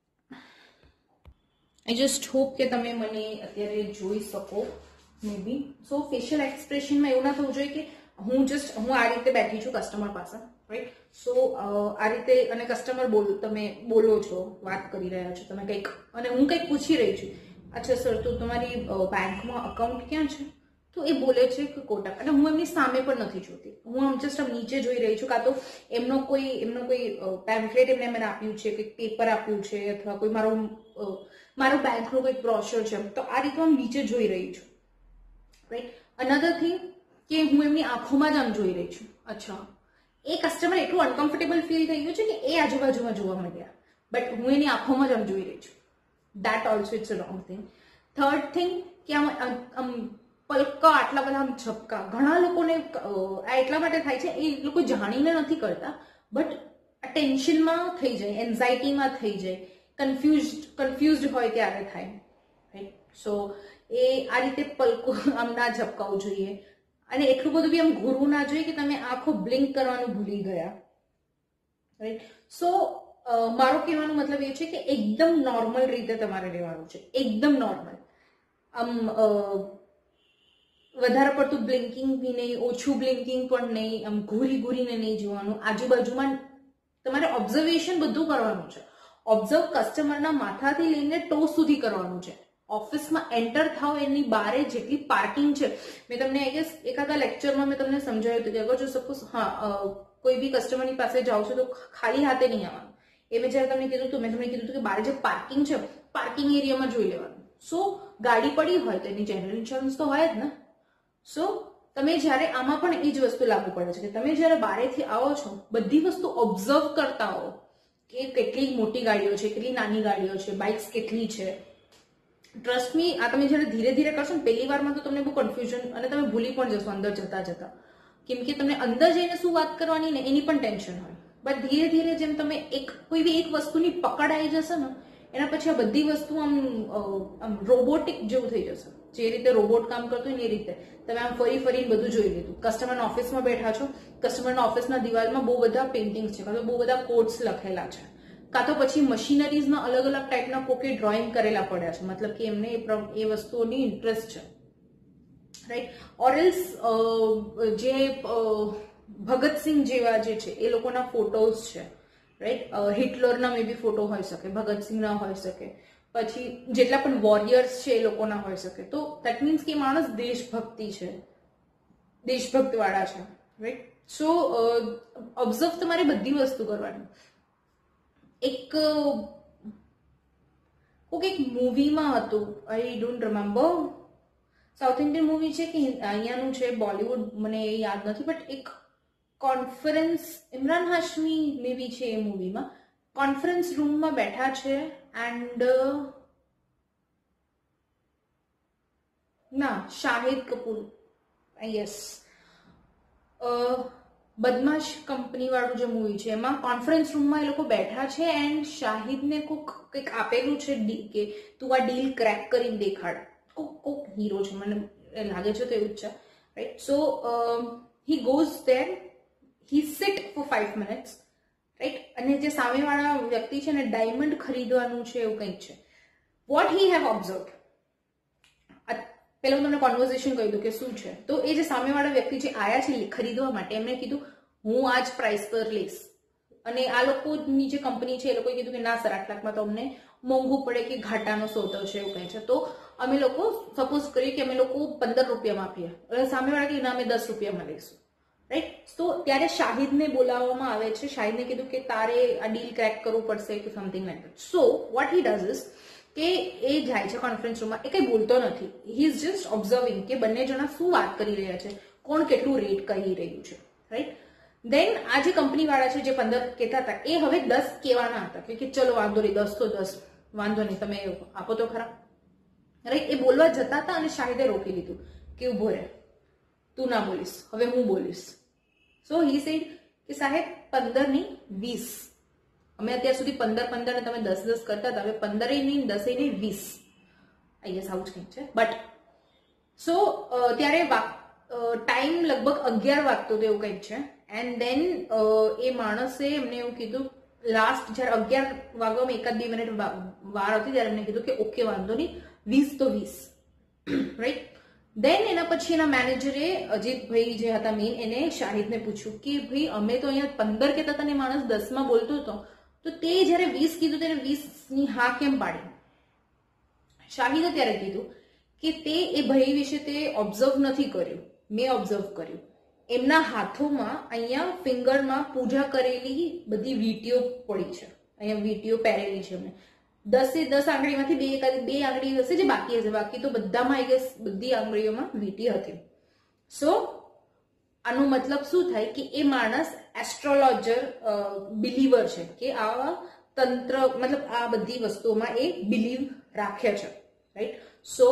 આઈ જસ્ટ હોપ કે તમે મને અત્યારે જોઈ શકો મે બી. સો ફેશિયલ એક્સપ્રેશનમાં એવું ના થવું જોઈએ કે હું આ રીતે બેઠી છું કસ્ટમર પાસે, રાઈટ. સો આ રીતે, અને કસ્ટમર તમે બોલો છો, વાત કરી રહ્યા છો તમે કંઈક, અને હું કંઈક પૂછી રહી છું, અચ્છા સર તો તમારી બેંકમાં અકાઉન્ટ ક્યાં છે, તો એ બોલે છે કે કોટક, અને હું એમની સામે પણ નથી જોતી, હું આમ જસ્ટ આમ નીચે જોઈ રહી છું, કાં તો એમનો કોઈ પેમ્ફલેટ એમને મને આપ્યું છે, કંઈક પેપર આપ્યું છે, અથવા કોઈ મારો બેંકનો કંઈક બ્રોશર છે, તો આ રીતે હું નીચે જોઈ રહી છું, રાઈટ. અનધર થિંગ કે હું એમની આંખોમાં જ આમ જોઈ રહી છું. અચ્છા, એ કસ્ટમર એટલું અનકમ્ફર્ટેબલ ફીલ થઈ ગયું છે કે એ આજુબાજુમાં જોવા મળ્યા, બટ હું એની આંખોમાં જ આમ જોઈ રહી છું. That also it's a wrong thing. Third thing કે આમ પલકા આટલા બધા આમ ઝપકા, ઘણા લોકોને આ એટલા માટે થાય છે, એ લોકો જાણીને નથી કરતા, બટ ટેન્શનમાં થઈ જાય, એન્ઝાઇટીમાં થઈ જાય, કન્ફ્યુઝડ હોય ત્યારે થાય, રાઈટ. સો એ આ રીતે પલકો આમ ના ઝપકાવવું જોઈએ, અને એટલું બધું બી આમ ઘૂરવું ના જોઈએ કે તમે આંખો બ્લિંક કરવાનું ભૂલી ગયા, રાઈટ. સો મારો કહેવાનો મતલબ એ છે કે એકદમ નોર્મલ રીતે તમારે રહેવાનું છે, એકદમ નોર્મલ. આમ વધારે પડતું બ્લિંકિંગ બી નહીં, ઓછું બ્લિંકિંગ પણ નહીં, આમ ઘૂરીને નહીં જોવાનું. આજુબાજુમાં તમારે ઓબ્ઝર્વેશન બધું કરવાનું છે. ઓબ્ઝર્વ કસ્ટમરના માથાથી લઈને ટો સુધી કરવાનું છે. ઓફિસમાં એન્ટર થાવ એની બારે જેટલી પાર્કિંગ છે, મેં તમને આઈ ગેસ એકાદા લેક્ચરમાં મેં તમને સમજાવ્યું હતું કે અગર જો સપોઝ કોઈ બી કસ્ટમરની પાસે જાઓ છો તો ખાલી હાથે નહીં આવવાનું. એ મેં જ્યારે તમને કીધું હતું, મેં તમને કીધું હતું કે બારે જે પાર્કિંગ છે, પાર્કિંગ એરિયામાં જોઈ લેવાનું. સો ગાડી પડી હોય તો એની જનરલ ઇન્સ્યોરન્સ તો હોય જ ને. સો તમે જ્યારે આમાં પણ એ જ વસ્તુ લાગુ પડે છે કે તમે જ્યારે બારેથી આવો છો, બધી વસ્તુ ઓબ્ઝર્વ કરતા હો કે કેટલી મોટી ગાડીઓ છે, કેટલી નાની ગાડીઓ છે, બાઇક્સ કેટલી છે. ટ્રસ્ટ મી, આ તમે જ્યારે ધીરે ધીરે કરશો ને પહેલી વારમાં તો તમને બહુ કન્ફ્યુઝન, અને તમે ભૂલી પણ જશો અંદર જતા, કેમ કે તમને અંદર જઈને શું વાત કરવાની ને એની પણ ટેન્શન હોય. બટ ધીરે ધીરે જેમ તમે કોઈ બી એક વસ્તુની પકડ આવી જશે ને, એના પછી આ બધી વસ્તુ આમ રોબોટિક જેવું થઈ જશે. જે રીતે રોબોટ કામ કરતું હોય ને એ રીતે તમે આમ ફરીને બધું જોઈ લીધું. કસ્ટમરના ઓફિસમાં બેઠા છો, કસ્ટમરના ઓફિસના દિવાલમાં બહુ બધા પેઇન્ટિંગ્સ છે, કાં તો બહુ બધા કોડ્સ લખેલા છે, કાં તો પછી મશીનરીઝના અલગ અલગ ટાઈપના કોકે ડ્રોઈંગ કરેલા પડ્યા છે, મતલબ કે એમને એ વસ્તુઓની ઇન્ટરેસ્ટ છે, રાઈટ. ઓરેલ્સ જે ભગતસિંહ જેવા જે છે એ લોકોના ફોટોઝ છે, રાઈટ. હિટલરના મે બી ફોટો હોઈ શકે, ભગતસિંહના હોઈ શકે, પછી જેટલા પણ વોરિયર્સ છે એ લોકોના હોઈ શકે. તો દેટ મીન્સ કે માણસ દેશભક્તિ છે, દેશભક્ત વાળા છે, રાઈટ. સો ઓબ્ઝર્વ તમારે બધી વસ્તુ કરવાની. એક મૂવીમાં હતું, I don't remember, South Indian movie છે કે અહીંયાનું છે, બોલિવૂડ, મને એ યાદ નથી, બટ એક conference, Imran Hashmi may be છે એ મૂવીમાં, કોન્ફરન્સ રૂમમાં બેઠા છે એન્ડ ના, શાહિદ કપૂર, યસ, બદમાશ કંપની વાળું જે મૂવી છે એમાં કોન્ફરન્સ રૂમમાં એ લોકો બેઠા છે એન્ડ શાહિદને કંઈક આપેલું છે કે તું આ ડીલ ક્રેક કરીને દેખાડ. કોક હીરો છે, મને લાગે છે તો એવું જ છે, right. So he goes there, he sit for 5 minutes, right. અને જે સામેવાળા વ્યક્તિ છે ને ડાયમંડ ખરીદવાનું છે એવું કંઈક છે. વોટ હી હેવ ઓબ્ઝર્વ, પેલા હું તમને કોન્વર્ઝેશન કહી દઉં કે શું છે. તો એ જે સામેવાળા વ્યક્તિ જે આયા છે ખરીદવા માટે, એમણે કીધું હું આ જ પ્રાઇસ પર લઈશ, અને આ લોકોની જે કંપની છે એ લોકોએ કીધું કે ના સર, 8 લાખમાં તો અમને મોંઘું પડે કે ઘાટાનો સોદો છે એવું કહે છે. તો અમે લોકો સપોઝ કરીએ કે અમે લોકો 15 રૂપિયામાં આપીએ, અને સામેવાળા કે ના અમે 10 રૂપિયામાં લઈશું, રાઈટ. તો ત્યારે શાહિદને બોલાવવામાં આવે છે. શાહિદને કીધું કે તારે આ ડીલ ક્રેક કરવું પડશે કે something like that. So what he does is કે એ જાય છે કોન્ફરન્સ રૂમમાં, એ કંઈ બોલતો નથી, હી ઇઝ જસ્ટ ઓબ્ઝર્વિંગ કે બંને જણા શું વાત કરી રહ્યા છે, કોણ કેટલું રેટ કહી રહ્યું છે, રાઈટ. દેન આ જે કંપની વાળા છે જે 15 કહેતા હતા એ હવે 10 કહેવાના હતા કે ચલો વાંધો નહીં, 10 તો 10, વાંધો નહીં, તમે આપો તો ખરા, રાઈટ. એ બોલવા જતા હતા અને શાહિદે રોકી લીધું કે ઉભો રહે, તું ના બોલીશ, હવે હું બોલીશ. સો હી સેડ કે સાહેબ 15 નહીં 20, અમે અત્યાર સુધી 15 ને તમે 10 કરતા હતા, હવે 15 નહીં 10 નહીં 20, આઈ ગેસ આવું જ કંઈક છે. બટ સો ત્યારે ટાઈમ લગભગ 11 વાગતો હતો એવું કંઈક છે. એન્ડ દેન એ માણસે એમને એવું કીધું, લાસ્ટ જ્યારે 11 વાગવામાં 1-2 મિનિટ વાર હતી ત્યારે એમને કીધું કે ઓકે વાંધો નહીં, 20 તો 20, રાઈટ. દેન એના પછી એના મેનેજરે અજીતભાઈ જે હતા મેઇન, એને શાહિદને પૂછ્યું કે ભાઈ અમે તો અહીંયા 15 કહેતા હતા ને માણસ 10માં બોલતો હતો, તો તે જ્યારે 20 કીધું ત્યારે 20ની હા કેમ પાડી? શાહિદે ત્યારે કીધું કે તે એ ભાઈ વિશે તે ઓબ્ઝર્વ નથી કર્યું, મેં ઓબ્ઝર્વ કર્યું. એમના હાથોમાં અહીંયા ફિંગરમાં પૂજા કરેલી બધી વીંટીઓ પડી છે, અહીંયા વીંટીઓ પહેરેલી છે એમને. 10 આંગળીમાંથી બે આંગળી હશે જે બાકી હશે, બાકી તો બધામાં આઈ ગેસ બધી આંગળીઓમાં વીંટી હતી. સો આનો મતલબ શું થાય કે એ માણસ એસ્ટ્રોલોજર બિલીવર છે, કે આ તંત્ર મતલબ આ બધી વસ્તુઓમાં એ બિલીવ રાખે છે, રાઈટ. સો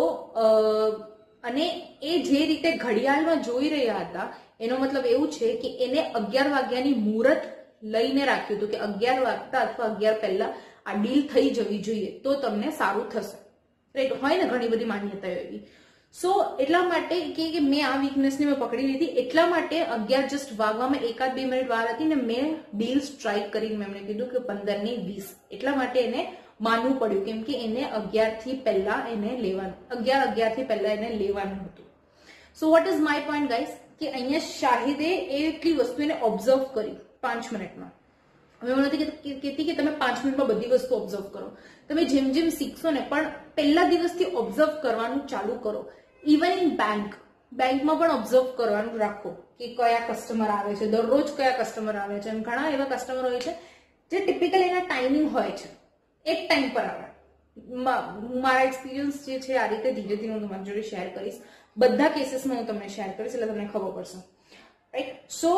અને એ જે રીતે ઘડિયાળમાં જોઈ રહ્યા હતા એનો મતલબ એવું છે કે એને 11 વાગ્યાની મુહૂર્ત લઈને રાખ્યું હતું કે 11 વાગતા અથવા 11 પહેલા આ ડીલ થઈ જવી જોઈએ તો તમને સારું થશે, રાઈટ. હોય ને ઘણી બધી માન્યતાઓ એવી. સો એટલા માટે કે મેં આ વીકનેસને મેં પકડી લીધી, એટલા માટે 11 જસ્ટ વાગવામાં 1-2 મિનિટ વાર હતી ને મેં ડીલ સ્ટ્રાઇક કરીને મેં એમને કીધું કે 15 નહીં 20, એટલા માટે એને માનવું પડ્યું કેમ કે એને 11 થી પહેલા એને લેવાનું, 11 થી પહેલા એને લેવાનું હતું. So what is my point guys, કે અહીંયા શાહિદે એટલી વસ્તુ એને ઓબ્ઝર્વ કરી 5 મિનિટમાં. હવે હું નથી કહેતી કે તમે 5 મિનિટમાં બધી વસ્તુ ઓબ્ઝર્વ કરો, તમે જેમ જેમ શીખશો ને પણ પહેલા દિવસથી ઓબ્ઝર્વ કરવાનું ચાલુ કરો. ઇવન ઇન બેંકમાં પણ ઓબ્ઝર્વ કરવાનું રાખો કે કયા કસ્ટમર આવે છે, દરરોજ કયા કસ્ટમર આવે છે. ઘણા એવા કસ્ટમર હોય છે જે ટિપિકલ એના ટાઈમિંગ હોય છે, એક ટાઈમ પર આવે. મારા એક્સપિરિયન્સ જે છે આ રીતે ધીરે ધીરે હું તમારી જોડે શેર કરીશ, બધા કેસીસમાં હું તમને શેર કરીશ એટલે તમને ખબર પડશે, રાઈટ. સો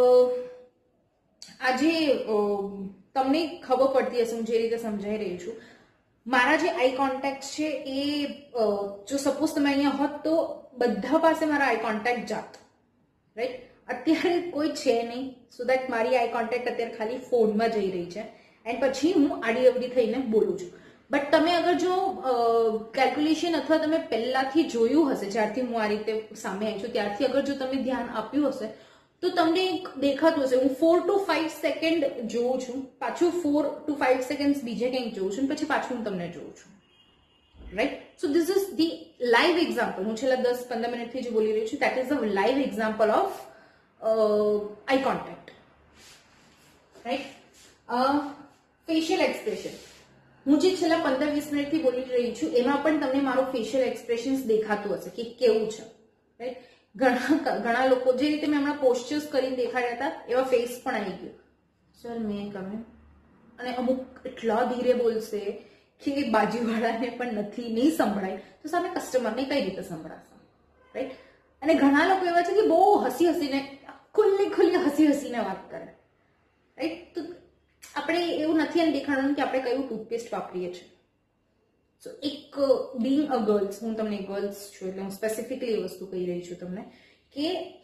આજે તમને ખબર પડતી હશે હું જે રીતે સમજાઈ રહી છું. મારા જે આઈ કોન્ટેક્ટ છે એ જો સપોઝ તમે અહીંયા હોત તો બધા પાસે મારા આઈ કોન્ટેક્ટ જાત, રાઈટ. અત્યારે કોઈ છે નહીં, સો દેટ મારી આઈ કોન્ટેક્ટ અત્યારે ખાલી ફોનમાં જઈ રહી છે એન્ડ પછી હું આડી અવડી થઈને બોલું છું. બટ તમે અગર જો કેલ્ક્યુલેશન અથવા તમે પહેલાથી જોયું હશે, જ્યારથી હું આ રીતે સામે આવી છું ત્યારથી અગર જો તમે ધ્યાન આપ્યું હશે તો તમને દેખાતું હશે હું 4 to 5 સેકન્ડ જોઉં છું, પાછું 4 to 5 સેકન્ડ બીજે કંઈક જોઉં છું, પછી પાછું હું તમને જોઉં છું, right. So this is the live example. હું છેલ્લા 10-15 મિનિટથી જે બોલી રહી છું that is the live example of eye contact, right. Facial expression હું જે છેલ્લા 15-20 મિનિટથી બોલી રહી છું એમાં પણ તમને મારો ફેશિયલ એક્સપ્રેશન્સ દેખાતું હશે કે કેવું છે, રાઈટ. ઘણા લોકો જે રીતે મેં હમણાં પોસ્ચર્સ કરીને દેખાડ્યા હતા એવા ફેસ પણ આવી ગયો, સર મેં ગમે, અને અમુક એટલા ધીરે બોલશે કે બાજુવાળાને પણ નહીં સંભળાય, તો સામે કસ્ટમરને કઈ રીતે સંભળાશે, રાઈટ? અને ઘણા લોકો એવા છે કે બહુ હસીને ખુલ્લી હસીને વાત કરે, રાઈટ? તો આપણે એવું નથી એને દેખાડવાનું કે આપણે કયું ટૂથપેસ્ટ વાપરીએ છીએ. સો એક બીંગ અ ગર્લ્સ, હું તમને ગર્લ્સ છું એટલે હું સ્પેસિફિકલી એ વસ્તુ કહી રહી છું તમને કે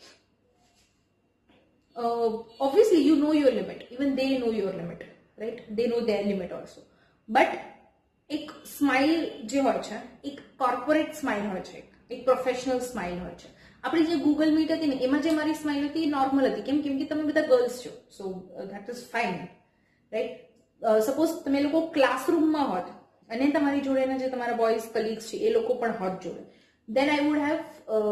obviously you know your limit, even they know your limit, right? They know their limit also, but એક સ્માઇલ જે હોય છે એક કોર્પોરેટ સ્માઇલ હોય છે, એક પ્રોફેશનલ સ્માઇલ હોય છે. આપણી જે ગૂગલ મીટ હતી ને એમાં જે મારી સ્માઇલ હતી એ નોર્મલ હતી, કેમ કે તમે બધા ગર્લ્સ છો, so that is fine, right? Suppose તમે લોકો ક્લાસરૂમમાં હોત અને તમારી જોડેના જે તમારા બોયઝ કલીગ્સ છે એ લોકો પણ હોત જોડે, then I would have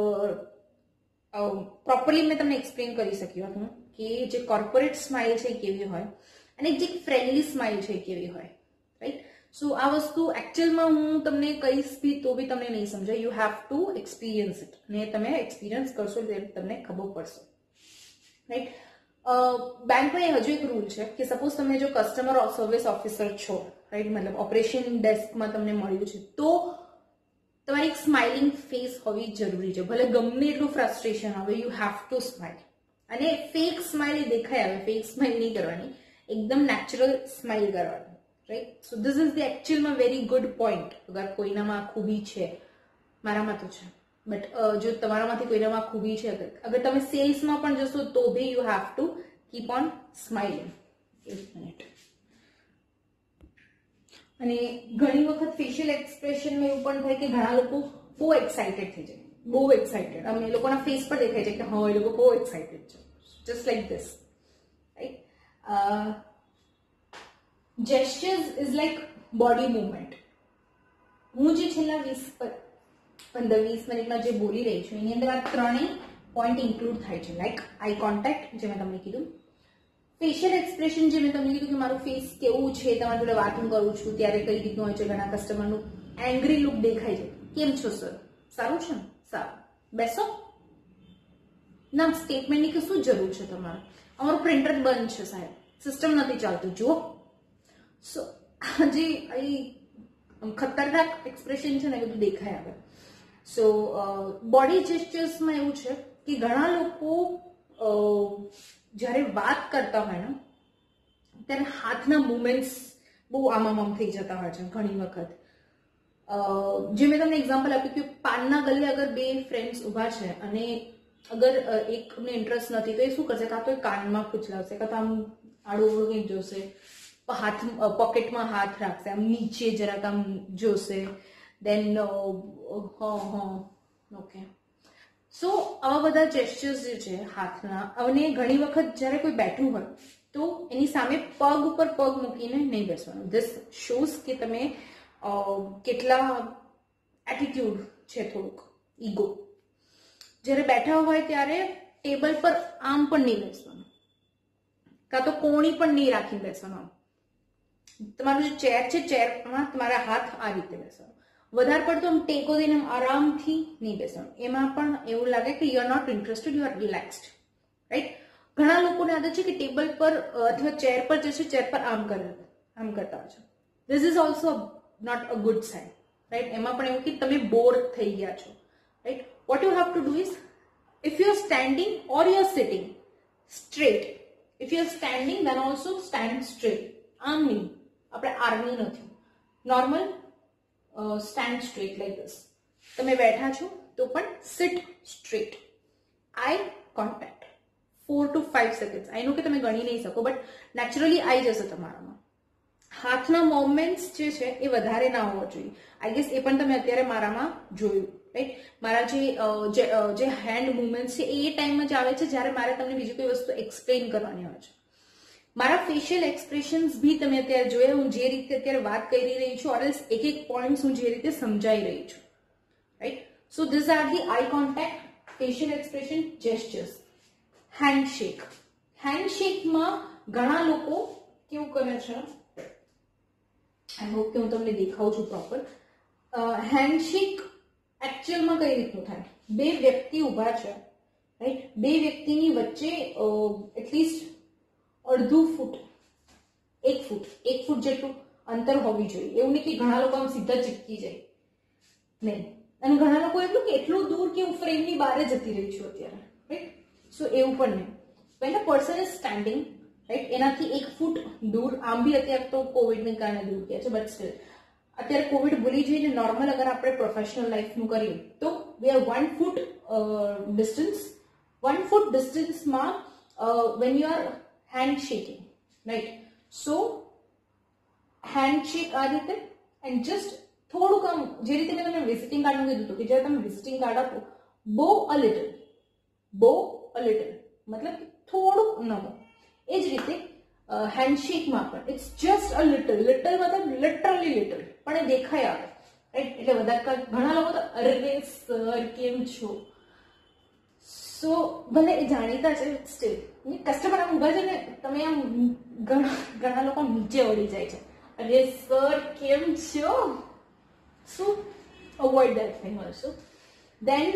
properly મેં તમને એક્સપ્લેન કરી શક્યું હતું કે જે કોર્પોરેટ સ્માઇલ છે એ કેવી હોય અને જે ફ્રેન્ડલી સ્માઇલ છે એ કેવી હોય, રાઈટ? સો આ વસ્તુ એકચ્યુઅલમાં હું તમને કહીશ બી તો બી તમને નહીં સમજાય. You have to experience it, અને તમે એક્સપિરિયન્સ કરશો ત્યારે તમને ખબર પડશે, રાઈટ? બેંકમાં હજુ એક રૂલ છે કે સપોઝ તમે જો કસ્ટમર સર્વિસ ઓફિસર છો, રાઈટ, મતલબ ઓપરેશન ડેસ્કમાં તમને મળ્યું છે, તો તમારી એક સ્માઇલિંગ ફેસ હોવી જરૂરી છે. ભલે ગમે એટલું ફ્રસ્ટ્રેશન આવે, યુ હેવ ટુ સ્માઇલ. અને ફેક સ્માઇલ દેખાય આવે, ફેક સ્માઇલ નહીં કરવાની, એકદમ નેચરલ સ્માઇલ કરવાની, right? So this is the એકચ્યુઅલમાં વેરી ગુડ પોઈન્ટ. અગર કોઈનામાં ખૂબી છે, મારામાં તો છે, બટ જો તમારામાંથી કોઈનામાં ખૂબી છે, અગર તમે સેલ્સમાં પણ જશો તો be you have to keep on smiling. એક મિનિટ. અને ઘણી વખત ફેશિયલ એક્સપ્રેશનમાં એવું પણ થાય કે ઘણા લોકો બહુ એક્સાઇટેડ થઈ જાય, બહુ એક્સાઇટેડ, અમે એ લોકોના ફેસ પર દેખાય છે કે હા એ લોકો બહુ એક્સાઇટેડ છે, just like this, right? Gestures is like body movement. હું જે છેલ્લા 15-20 મિનિટમાં જે બોલી રહી છું એની અંદર આ ત્રણેય પોઈન્ટ ઇન્ક્લુડ થાય છે, લાઈક આઈ કોન્ટેક્ટ જે મેં તમને કીધું, ફેશિયલ એક્સપ્રેશન જે મેં તમને કીધું કે મારું ફેસ કેવું છે, તમારી જોડે વાત હું કરું છું ત્યારે કઈ રીતનું હોય છે, ઘણા કસ્ટમરનું એંગ્રી લુક દેખાય છે, કેમ છો સર, સારું છે ને, સારું, બેસો ના, સ્ટેટમેન્ટની કે શું જરૂર છે તમારે, અમારું પ્રિન્ટર બંધ છે સાહેબ, સિસ્ટમ નથી ચાલતું, જુઓ. સો જે ખતરનાક એક્સપ્રેશન છે ને એ બધું દેખાય આવે. સો બોડી જેસ્ચર્સમાં એવું છે કે ઘણા લોકો જ્યારે વાત કરતા હોય ને ત્યારે હાથના મુવમેન્ટ્સ બહુ આમ થઈ જતા હોય છે ઘણી વખત. જે મેં તમને એક્ઝામ્પલ આપ્યું કે પાનના ગલ્લે અગર બે ફ્રેન્ડ્સ ઊભા છે અને અગર એકને ઇન્ટરેસ્ટ નથી તો એ શું કરશે, કાં તો એ કાનમાં ખૂંચલાવશે, કાં તો આમ આડું ઓળું કંઈક જોશે, હાથ પોકેટમાં હાથ રાખશે, આમ નીચે જરાક આમ જોશે, દેન ઓકે. સો આવા બધા જેસ્ચર્સ જે છે હાથના, અને ઘણી વખત જ્યારે કોઈ બેઠું હોય તો એની સામે પગ ઉપર પગ મૂકીને નહીં બેસવાનું. ધીસ શોઝ કે તમે કેટલા એટીટ્યુડ છે, થોડુંક ઈગો. જ્યારે બેઠા હોય ત્યારે ટેબલ પર આમ પણ નહીં બેસવાનું, કાં તો કોણી પણ નહીં રાખીને બેસવાનું. તમારું જે ચેર છે ચેરમાં તમારા હાથ આ રીતે બેસવાનું, વધારે પડતો આમ ટેકો દઈને આરામથી નહીં બેસવાનું. એમાં પણ એવું લાગે કે you are not interested, you are relaxed, right? ઘણા લોકોને આદત છે કે ટેબલ પર અથવા ચેર પર જશે, ચેર પર આમ કરતા હોય છે. This is also not a good sign, right? એમાં પણ એવું કે તમે બોર થઈ ગયા છો, right? What you have to do is, if you are standing or you are sitting, straight. If you are standing then also stand straight. આમ નહીં, આપણે આર્મી નથી, normal stand straight like this. તમે બેઠા છો તો પણ sit straight. Eye contact 4 to 5 second. I નો કે તમે ગણી નહીં શકો, બટ નેચરલી આવી જશે તમારામાં. હાથના મોવમેન્ટ્સ જે છે એ વધારે ના હોવા જોઈએ. આઈ ગેસ એ પણ તમે અત્યારે મારામાં જોયું, રાઈટ? મારા જે હેન્ડ મુવમેન્ટ્સ છે એ ટાઈમ જ આવે છે જ્યારે મારે તમને બીજી કોઈ વસ્તુ એક્સપ્લેન કરવાની હોય છે. મારા ફેશિયલ એક્સપ્રેશન્સ બી તમે અત્યારે જોયા, હું જે રીતે અત્યારે વાત કરી રહી છું, ઓર એલ્સ એક પોઈન્ટ હું જે રીતે સમજાઈ રહી છું, right? So this are the eye contact, facial expression, gestures. Handshake. હેન્ડશેકમાં ઘણા લોકો કેવું કરે છે, આઈ હોપ કે હું તમને દેખાઉં છું પ્રોપર. હેન્ડશેક એકચ્યુઅલમાં કઈ રીતનું થાય, બે વ્યક્તિ ઊભા છે, રાઈટ, બે વ્યક્તિની વચ્ચે એટલીસ્ટ અડધું ફૂટ, એક ફૂટ જેટલું અંતર હોવી જોઈએ. એવું નહીં કે ઘણા લોકો આમ સીધા ચીપકી જાય, નહીં. અને ઘણા લોકો એટલું દૂર કે હું ફ્રેમની બહાર જતી રહી છું અત્યારે, રાઈટ. સો એવું પણ નહીં. when a person is standing, right, એનાથી 1 ફૂટ દૂર, આમ બી અત્યારે તો કોવિડને કારણે દૂર ગયા છે, બટ સ્ટીલ અત્યારે કોવિડ ભૂલી જઈને નોર્મલ અગર આપણે પ્રોફેશનલ લાઈફનું કરીએ તો we are 1 foot distance. 1 foot ડિસ્ટન્સમાં when you are hand shaking, right, so hand shake આ રીતે, એન્ડ જસ્ટ થોડુંક આમ, જે રીતે મેં તમને વિઝિટિંગ કાર્ડનું કીધું હતું કે જ્યારે તમે વિઝિટિંગ કાર્ડ આપો, બો અ લિટલ, મતલબ થોડુંક નમો. એ જ રીતે હેન્ડશેકમાં પણ ઇટ્સ જસ્ટ અ લિટલ મતલબ લિટરલી લિટલ, પણ એ દેખાય આવે, રાઈટ. એટલે બધા ઘણા લોકો તો અરે સર કેમ છો, સો ભલે એ જાણીતા છે, સ્ટીલ કસ્ટમર આમ ઉભા છે ને, તમે આમ ઘણા લોકો નીચે વળી જાય છે, અરે સર કેમ છો. So avoid that thing also. Then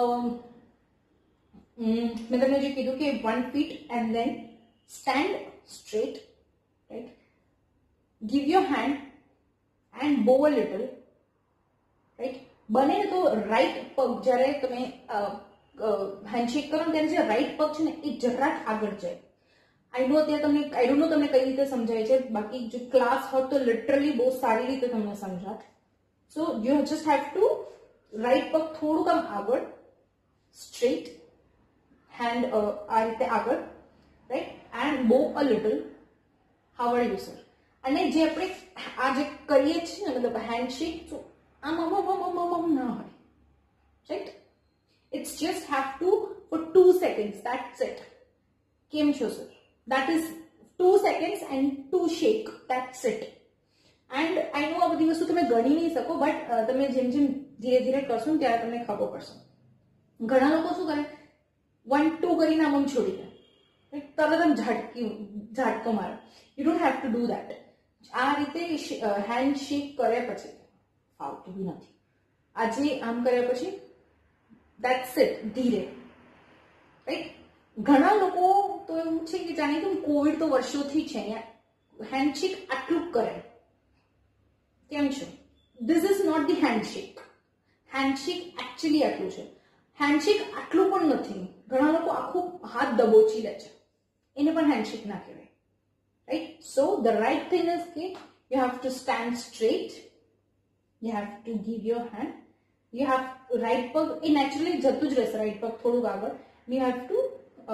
મેં તમને જે કીધું કે 1 feet and then stand straight, right, give your hand and bow a little, right. બને તો રાઈટ પગ જ્યારે તમે હેન્ડશેક કરો ત્યારે જે રાઈટ પગ છે ને એ જરાક આગળ જાય. આઈ ડોન્ટ નો તમને કઈ રીતે સમજાય છે, બાકી જો ક્લાસ હોત તો લિટરલી બહુ સારી રીતે તમને સમજાત. So you just have to right પગ થોડુંક આમ આગળ, straight, hand આ રીતે આગળ, right, and bow a little. How are you sir? અને જે આપણે આ જે કરીએ છીએ ને મતલબ હેન્ડશેક, તો આમ ના હોય, right. It's just have to for 2 seconds, that's it. કેમ છો sir? That is 2 seconds and 2 shake, that's it. And I know આ બધી વસ્તુ તમે ગણી નહીં શકો, બટ તમે જેમ જેમ ધીરે ધીરે કરશો ને ત્યારે તમને ખબર પડશે. ઘણા લોકો શું કરે, 1 2 કરીને આમ છોડી દે, તરત આમ ઝાટકો મારે. You don't have to do that. આ રીતે હેન્ડ શેક કર્યા પછી ફાવતું બી નથી. આજે આમ કર્યા પછી દેટ્સ ઇટ, ધીરે, રાઈટ. ઘણા લોકો તો એવું છે કે જાણે કે કોવિડ તો વર્ષોથી છે, અહીંયા હેન્ડશેક આટલું કરે. કેમ છો? This is not the handshake. Handshake actually આટલું છે. હેન્ડશેક આટલું પણ નથી. ઘણા લોકો આખું હાથ દબોચી લે છે, એને પણ હેન્ડશેક ના કહેવાય, right. So the right thing is કે you have to stand straight, you have to give your hand, you have right પગ એ નેચરલી જતું જ રહેશે, રાઈટ પગ થોડુંક આગળ, you have to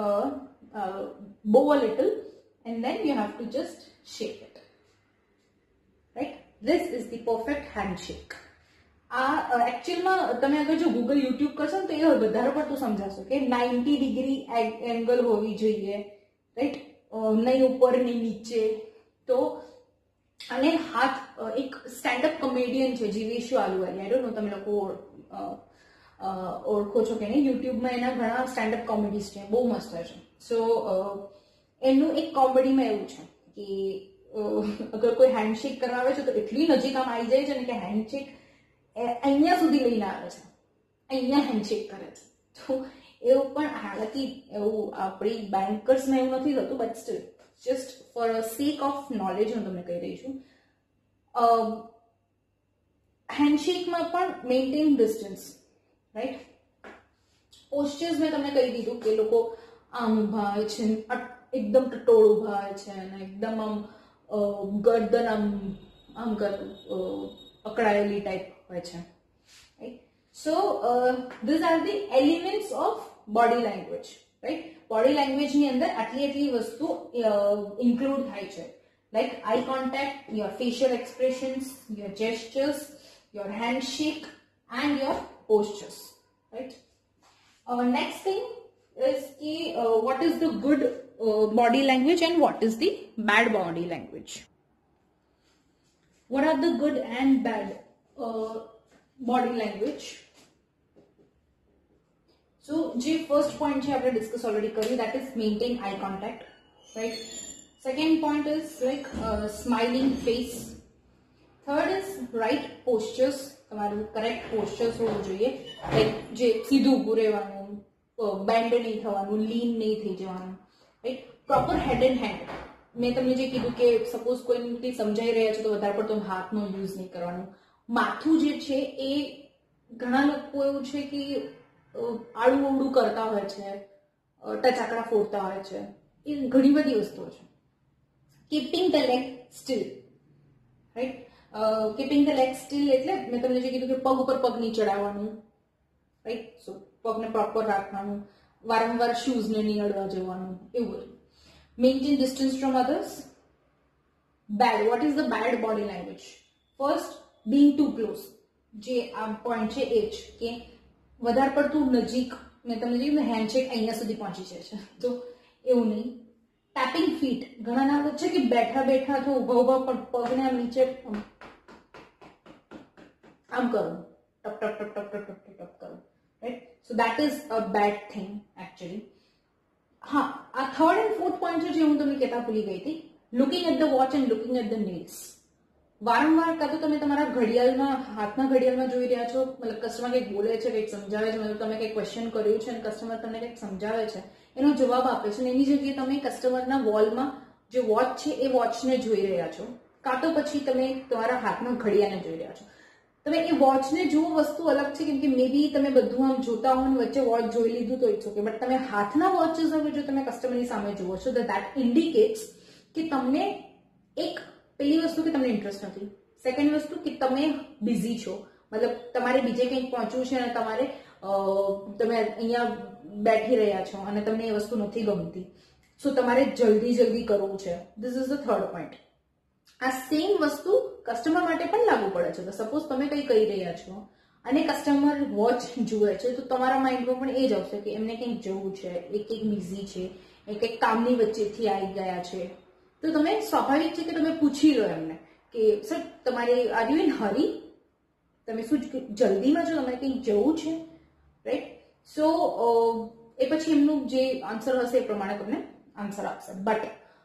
bow a little and then you have to just shake it, right. This is the perfect handshake. એકચ્યુઅલમાં તમે અગર જો ગૂગલ યુટ્યુબ કરશો ને તો એ વધારે પડતું સમજાશો કે 90 ડિગ્રી એંગલ હોવી જોઈએ, રાઈટ, નહીં ઉપર નહીં નીચે. તો અને હાથ, એક સ્ટેન્ડઅપ કોમેડિયન છે જીવેશુ આલુવાલિયા, આઈ ડોન્ટ નો તમે લોકો ઓળખો છો કે નહીં, યુટ્યુબમાં એના ઘણા સ્ટેન્ડઅપ કોમેડીઝ છે, બહુ મસ્ત છે. સો એનું એક કોમેડીમાં એવું છે કે અગર કોઈ હેન્ડશેક કરવા આવે છે તો એટલી નજીક આમ આવી જાય છે ને કે હેન્ડશેક અહીંયા સુધી લઈને આવે છે, અહીંયા હેન્ડશેક કરે છે. તો એવું પણ, હાલાકી એવું આપણી બેન્કર્સમાં એવું નથી થતું, but still just for a sake of knowledge હું તમને કહી રહી છું. હેન્ડશેકમાં પણ મેન્ટેન ડિસ્ટન્સ, રાઈટ. પોસ્ચર્સ મેં તમને કહી દીધું કે લોકો આમ ઉભા હોય છે, એકદમ ટટોળ ઉભા હોય છે, અને એકદમ આમ ગરદન આમ અકળાયેલી ટાઈપ હોય છે, right. So these are the elements of body language, right. Body લેંગ્વેજની અંદર આટલી વસ્તુ ઇન્ક્લુડ થાય છે, like eye contact, your facial expressions, your gestures, your handshake and your postures, right. Next thing is what is the good body language and what is the bad body language. What are the good and bad body language? So જે first point છે આપણે discuss already કર્યું, that is maintain eye contact, right. Second point is like smiling face. Third is right postures. તમારું correct પોસ્ચર્સ હોવું જોઈએ, like જે સીધું ઊભું રહેવાનું, બેન્ડ નહીં થવાનું, લીન નહીં થઈ જવાનું, right. Proper head and hand. મેં તમને જે કીધું કે સપોઝ કોઈને સમજાઈ રહ્યા છે તો વધારે પડતો હાથનો યુઝ નહીં કરવાનો. માથું જે છે એ ઘણા લોકો એવું છે કે આડું અવડું કરતા હોય છે, ટચાકડા ફોડતા હોય છે, એ ઘણી બધી વસ્તુઓ છે. Keeping the leg still, right. Keeping the leg still એટલે મેં તમને જે કીધું કે પગ ઉપર પગ નહીં ચડાવવાનું, રાઈટ. સો પગને પ્રોપર રાખવાનું, વારંવાર શૂઝને નહીં અડવા જવાનું, એવું બધું. Maintain distance from others. Bad. What is the bad body language? First, being too close. જે આ પોઈન્ટ છે એ જ કે વધારે પડતું નજીક. મેં તમને કીધું હેન્ડશેક અહીંયા સુધી પહોંચી જાય છે, તો એવું નહીં. Tapping fit. ઘણાના વચ્ચે કે બેઠા બેઠા અથવા ઉભા ઉભા પણ પગને આમ નીચે આમ કરો, ટપ ટપ ટપ ટપ ટપ ટપ ટપ કરો, right. So that is a bad thing actually. હા, આ થર્ડ એન્ડ ફોર્થ પોઈન્ટ છે જે હું તમને કહેતા ભૂલી ગઈ હતી. Looking at the watch and looking at the nails. વારંવાર કાં તો તમે તમારા ઘડિયાળમાં, હાથના ઘડિયાળમાં જોઈ રહ્યા છો, મતલબ કસ્ટમર કંઈક બોલે છે, કંઈક સમજાવે છે, મતલબ તમે કંઈક ક્વેશ્ચન કર્યું છે અને કસ્ટમર તમને કંઈક સમજાવે છે, એનો જવાબ આપે છે, અને એની જગ્યાએ તમે કસ્ટમરના વોલમાં જે વોચ છે એ વોચને જોઈ રહ્યા છો, કાં તો પછી તમે તમારા હાથમાં ઘડિયાળને જોઈ રહ્યા છો. તમે એ વોચને જુઓ વસ્તુ અલગ છે, કેમ કે મે બી તમે બધું આમ જોતા હો અને વચ્ચે વોચ જોઈ લીધું તો ઇટ્સ ઓકે, બટ તમે હાથના વોચેસ હવે જો તમે કસ્ટમરની સામે જુઓ છો તો દેટ ઇન્ડિકેટ્સ કે તમને એક પહેલી વસ્તુ કે તમને ઇન્ટરેસ્ટ નથી, સેકન્ડ વસ્તુ કે તમે બિઝી છો, મતલબ તમારે બીજે કંઈક પહોંચવું છે અને તમારે તમે અહીંયા બેઠી રહ્યા છો અને તમને એ વસ્તુ નથી ગમતી, સો તમારે જલ્દી જલ્દી કરવું છે. This is the third point. આ સેમ વસ્તુ કસ્ટમર માટે પણ લાગુ પડે છે. તો સપોઝ તમે કંઈ કહી રહ્યા છો અને કસ્ટમર વોચ જુએ છે તો તમારા માઇન્ડમાં પણ એ જ આવશે કે એમને કંઈક જવું છે, એ કંઈક બિઝી છે, એ કંઈક કામની વચ્ચેથી આવી ગયા છે. તો તમે સ્વાભાવિક છે કે તમે પૂછી લો એમને કે સર તમારે આર યુ ઇન હરી, તમે શું જલ્દીમાં છો, તમારે કંઈક જવું છે, રાઈટ. સો એ પછી એમનું જે આન્સર હશે એ પ્રમાણે તમને આન્સર આપશે. બટ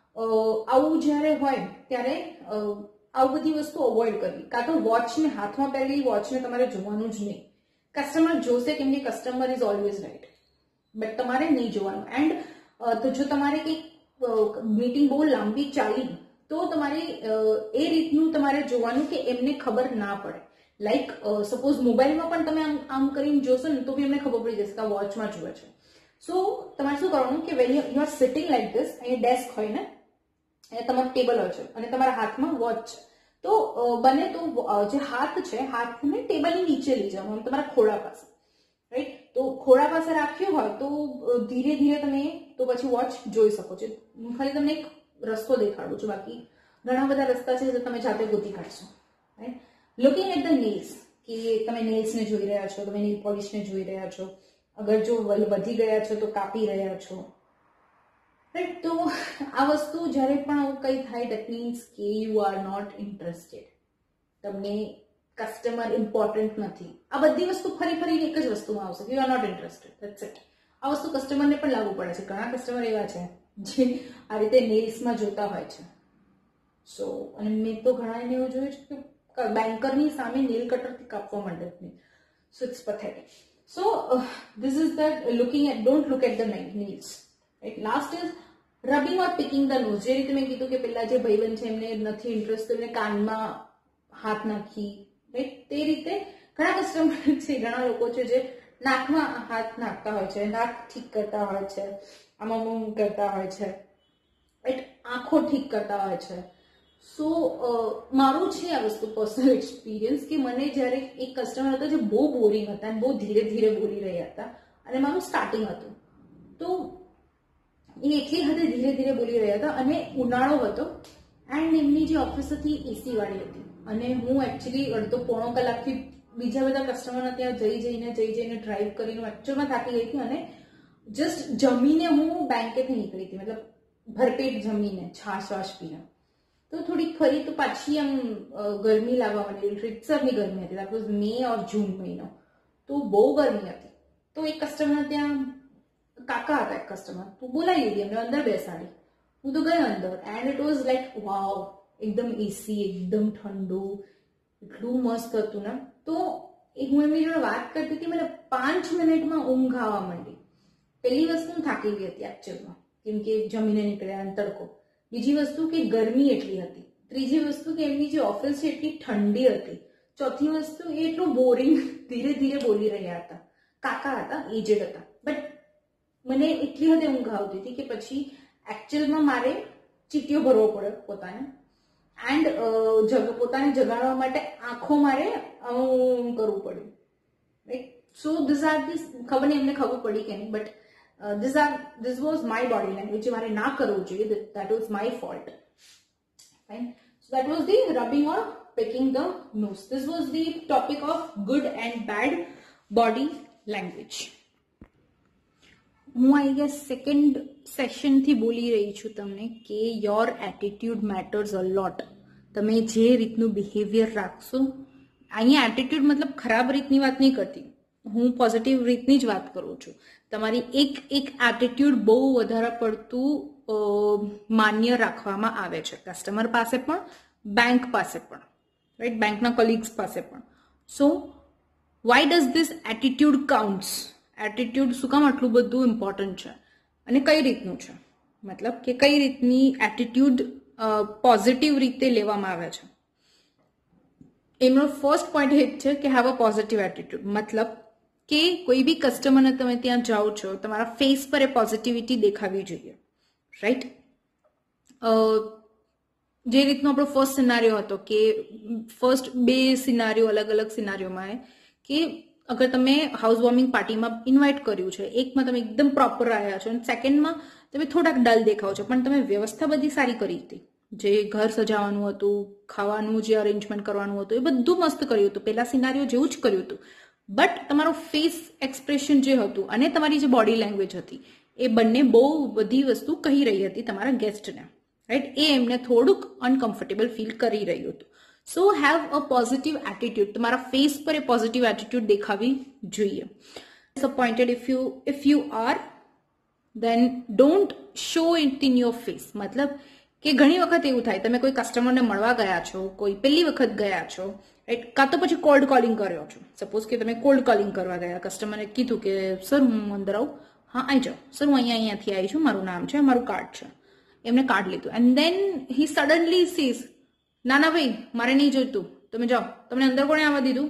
આવું જ્યારે હોય ત્યારે આવું બધી વસ્તુ અવોઇડ કરવી. કાં તો વોચને હાથમાં પહેરેલી વોચને તમારે જોવાનું જ નહીં. કસ્ટમર જોશે કેમ કે customer is always right, but તમારે નહીં જોવાનું. એન્ડ તો જો તમારે કંઈક મીટિંગ બહુ લાંબી ચાલી તો તમારે એ રીતનું તમારે જોવાનું કે એમને ખબર ના પડે. લાઈક સપોઝ મોબાઈલમાં પણ તમે આમ કરીને જોશો ને તો બી એમને ખબર પડી જશે કે આ વોચમાં જુએ છે. સો તમારે શું કરવાનું કે when you are sitting like this, અહીંયા ડેસ્ક હોય ને, અહીંયા તમારું ટેબલ હોય છે અને તમારા હાથમાં વોચ છે, તો બને તો જે હાથ છે હાથને ટેબલની નીચે લઈ જવાનું, તમારા ખોળા પાસે, રાઈટ. તો ખોળા પાસે રાખ્યું હોય તો ધીરે ધીરે તમે તો પછી વોચ જોઈ શકો છો. હું ખાલી તમને એક રસ્તો દેખાડું છું, બાકી ઘણા બધા રસ્તા છે જે તમે જાતે ગોતી કાઢશો, right. Looking at the nails, કે તમે નેલ્સને જોઈ રહ્યા છો, તમે નેલ પોલિશને જોઈ રહ્યા છો, અગર જો વધી ગયા છો તો કાપી રહ્યા છો, રાઈટ. તો આ વસ્તુ જ્યારે પણ આવું કંઈ થાય દેટ મીન્સ કે યુ આર નોટ ઇન્ટરેસ્ટેડ, તમને કસ્ટમર ઇમ્પોર્ટન્ટ નથી. આ બધી વસ્તુ ફરી ફરીને એક જ વસ્તુમાં આવશે કે you are not interested, that's it. આ વસ્તુ કસ્ટમરને પણ લાગુ પડે છે. ઘણા કસ્ટમર એવા છે જે આ રીતે નેલ્સમાં જોતા હોય છે. સો અને મેં તો ઘણાને એવું જોયું છે કે બેન્કરની સામે નેલ કટરથી કાપવા માંડે છે. So it's pathetic. So this is the looking at, don't look at the nails, right. Last is rubbing or picking the nose. જે રીતે મેં કીધું કે પેલા જે ભાઈબંધ છે એમને નથી ઇન્ટરેસ્ટ, એમને કાનમાં હાથ નાખી, રાઈટ. તે રીતે ઘણા કસ્ટમર છે, ઘણા લોકો છે જે નાકમાં હાથ નાખતા હોય છે, નાક ઠીક કરતા હોય છે, આમાં કરતા હોય છે, રાઈટ. આંખો ઠીક કરતા હોય છે. સો મારું છે આ વસ્તુ પર્સનલ એક્સપિરિયન્સ કે મને જ્યારે એક કસ્ટમર હતો જે બહુ બોરિંગ હતા અને બહુ ધીરે ધીરે બોલી રહ્યા હતા અને મારું સ્ટાર્ટિંગ હતું, તો એ એટલી હદે ધીરે ધીરે બોલી રહ્યા હતા અને ઉનાળો હતો એન્ડ એમની જે ઓફિસ હતી એસી વાળી હતી અને હું એકચ્યુઅલી અડધો પોણો કલાકથી બીજા બધા કસ્ટમરના ત્યાં જઈ જઈને ડ્રાઈવ કરીને એકચ્યુઅલમાં થાકી ગઈ હતી અને જસ્ટ જમીને હું બેંકેથી નીકળી હતી, મતલબ ભરપેટ જમીને છાશ વાશ પીને. તો થોડીક ફરી તો પાછી આમ ગરમી લાગવા માંડી, રીતસરની ગરમી હતી. દેટ વોઝ મે ઓર જૂન મહિનો, તો બહુ ગરમી હતી. તો એક કસ્ટમર ત્યાં કાકા હતા, એક કસ્ટમર, તો બોલાવી લીધી એમને, અંદર બેસાડી. હું તો ગઈ અંદર and it was like wow, એકદમ એસી, એકદમ ઠંડુ, એટલું મસ્ત હતું ને. તો હું એમની જોડે વાત કરતી હતી, મને 5 મિનિટમાં ઊંઘ આવવા માંડી. પહેલી વસ્તુ થાકી ગઈ હતી એકચ્યુઅલમાં, કેમ કે જમીને નીકળ્યા તડકો. બીજી વસ્તુ કે ગરમી એટલી હતી. ત્રીજી વસ્તુ કે એમની જે ઓફિસ છે એટલી ઠંડી હતી. ચોથી વસ્તુ એ એટલું બોરિંગ, ધીરે ધીરે બોલી રહ્યા હતા. કાકા હતા, એજેડ હતા, બટ મને એટલી હદે ઊંઘ આવતી હતી કે પછી એકચ્યુઅલમાં મારે ચીટીઓ ભરવો પડે પોતાને, એન્ડ પોતાને જગાડવા માટે આંખો મારે કરવું પડ્યું, right. So this are this, ખબર નહીં એમને ખબર પડી કે નહીં, but this was my body language. જે મારે ના કરવું જોઈએ, that was my fault. Fine. So that was the rubbing or picking the nose. This was the topic of good and bad body language. હું આઈ ગેસ સેકન્ડ સેશન થી બોલી રહી છું તમને કે your attitude matters a lot. તમે જે રીતનું બિહેવિયર રાખશો, અહીંયા એટીટ્યુડ મતલબ ખરાબ રીતની વાત નહીં કરતી, હું પોઝિટિવ રીતની જ વાત કરું છું. તમારી એક એટીટ્યુડ બહુ વધારે પડતું માન્ય રાખવામાં આવે છે, કસ્ટમર પાસે પણ, બેંક પાસે પણ, રાઈટ, બેંકના કલીગ્સ પાસે પણ. So why does this attitude counts? Attitude શું કામ આટલું બધું ઇમ્પોર્ટન્ટ છે અને કઈ રીતનું છે, મતલબ કે કઈ રીતની એટીટ્યુડ પોઝિટિવ રીતે લેવામાં આવે છે. એમનો ફર્સ્ટ પોઈન્ટ એ છે કે હેવ અ પોઝિટિવ એટીટ્યુડ. મતલબ કે કોઈ બી કસ્ટમરને તમે ત્યાં જાઓ છો, તમારા ફેસ પર એ પોઝિટિવિટી દેખાવી જોઈએ, રાઈટ. જે રીતનો આપણો ફર્સ્ટ સિનારીઓ હતો કે ફર્સ્ટ 2 સિનારીઓ અલગ અલગ સિનારીઓમાં કે અગર તમે હાઉસ વોર્મિંગ પાર્ટીમાં ઇન્વાઇટ કર્યું છે, એકમાં તમે એકદમ પ્રોપર આવ્યા છો અને સેકન્ડમાં તમે થોડાક ડલ દેખાવ છો, પણ તમે વ્યવસ્થા બધી સારી કરી હતી. જે ઘર સજાવવાનું હતું, ખાવાનું જે અરેન્જમેન્ટ કરવાનું હતું, એ બધું મસ્ત કર્યું હતું, પહેલા સિનારીઓ જેવું જ કર્યું હતું. બટ તમારો ફેસ એક્સપ્રેશન જે હતું અને તમારી જે બોડી લેંગ્વેજ હતી, એ બંને બહુ બધી વસ્તુ કહી રહી હતી તમારા ગેસ્ટને, રાઈટ. એ એમને થોડુંક અનકમ્ફર્ટેબલ ફીલ કરી રહ્યું હતું. So have a positive attitude. તમારા ફેસ પર એ પોઝિટિવ એટીટ્યુડ દેખાવી જોઈએ. Disappointed if you are, then don't show it in your face. મતલબ કે ઘણી વખત એવું થાય, તમે કોઈ કસ્ટમરને મળવા ગયા છો, કોઈ પહેલી વખત ગયા છો, રાઈટ, કાં તો પછી કોલ્ડ કોલિંગ કર્યો છો. સપોઝ કે તમે કોલ્ડ કોલિંગ કરવા ગયા, કસ્ટમરે કીધું કે સર હું અંદર આવું, હા આવી જાઓ સર, હું અહીંયાથી આવી છું, મારું નામ છે, મારું કાર્ડ છે. એમને કાર્ડ લીધું and then he suddenly sees, ના ના ભાઈ મારે નહીં જોઈતું, તમે જાઓ, તમને અંદર કોણે આવવા દીધું,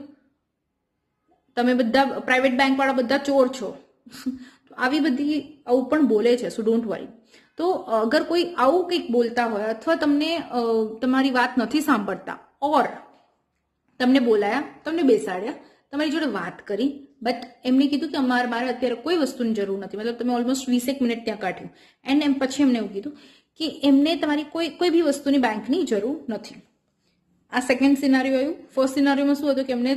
તમે બધા પ્રાઇવેટ બેંક વાળા બધા ચોર છો. આવી બધી આવું પણ બોલે છે. So don't worry. તો અગર કોઈ આવું કંઈક બોલતા હોય અથવા તમને તમારી વાત નથી સાંભળતા, ઓર તમને બોલાયા, તમને બેસાડ્યા, તમારી જોડે વાત કરી, બટ એમને કીધું કે મારે અત્યારે કોઈ વસ્તુની જરૂર નથી, મતલબ તમે ઓલમોસ્ટ 20 મિનિટ ત્યાં કાઢ્યું એન્ડ એમ પછી એમને એવું કીધું કે એમને તમારી કોઈ બી વસ્તુની બેંકની જરૂર નથી. આ સેકન્ડ સિનારીઓ આવ્યું. ફર્સ્ટ સિનારીઓમાં શું હતું કે એમને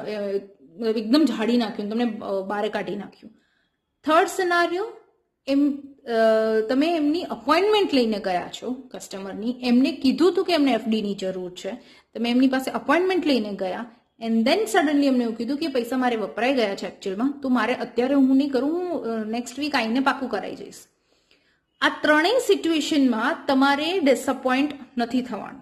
એકદમ ઝાડી નાખ્યું, તમને બારે કાઢી નાખ્યું. થર્ડ સિનારીઓ, તમે એમની અપોઇન્ટમેન્ટ લઈને ગયા છો કસ્ટમરની, એમને કીધું હતું કે એમને એફડીની જરૂર છે, તમે એમની પાસે અપોઇન્ટમેન્ટ લઈને ગયા એન્ડ દેન સડનલી એમને એવું કીધું કે પૈસા મારે વપરાઈ ગયા છે એકચ્યુઅલમાં, તો મારે અત્યારે હું નહીં કરું, હું નેક્સ્ટ વીક આવીને પાકું કરાવી જઈશ. આ ત્રણેય સિચ્યુએશનમાં તમારે ડિસઅપોઇન્ટ નથી થવાનું.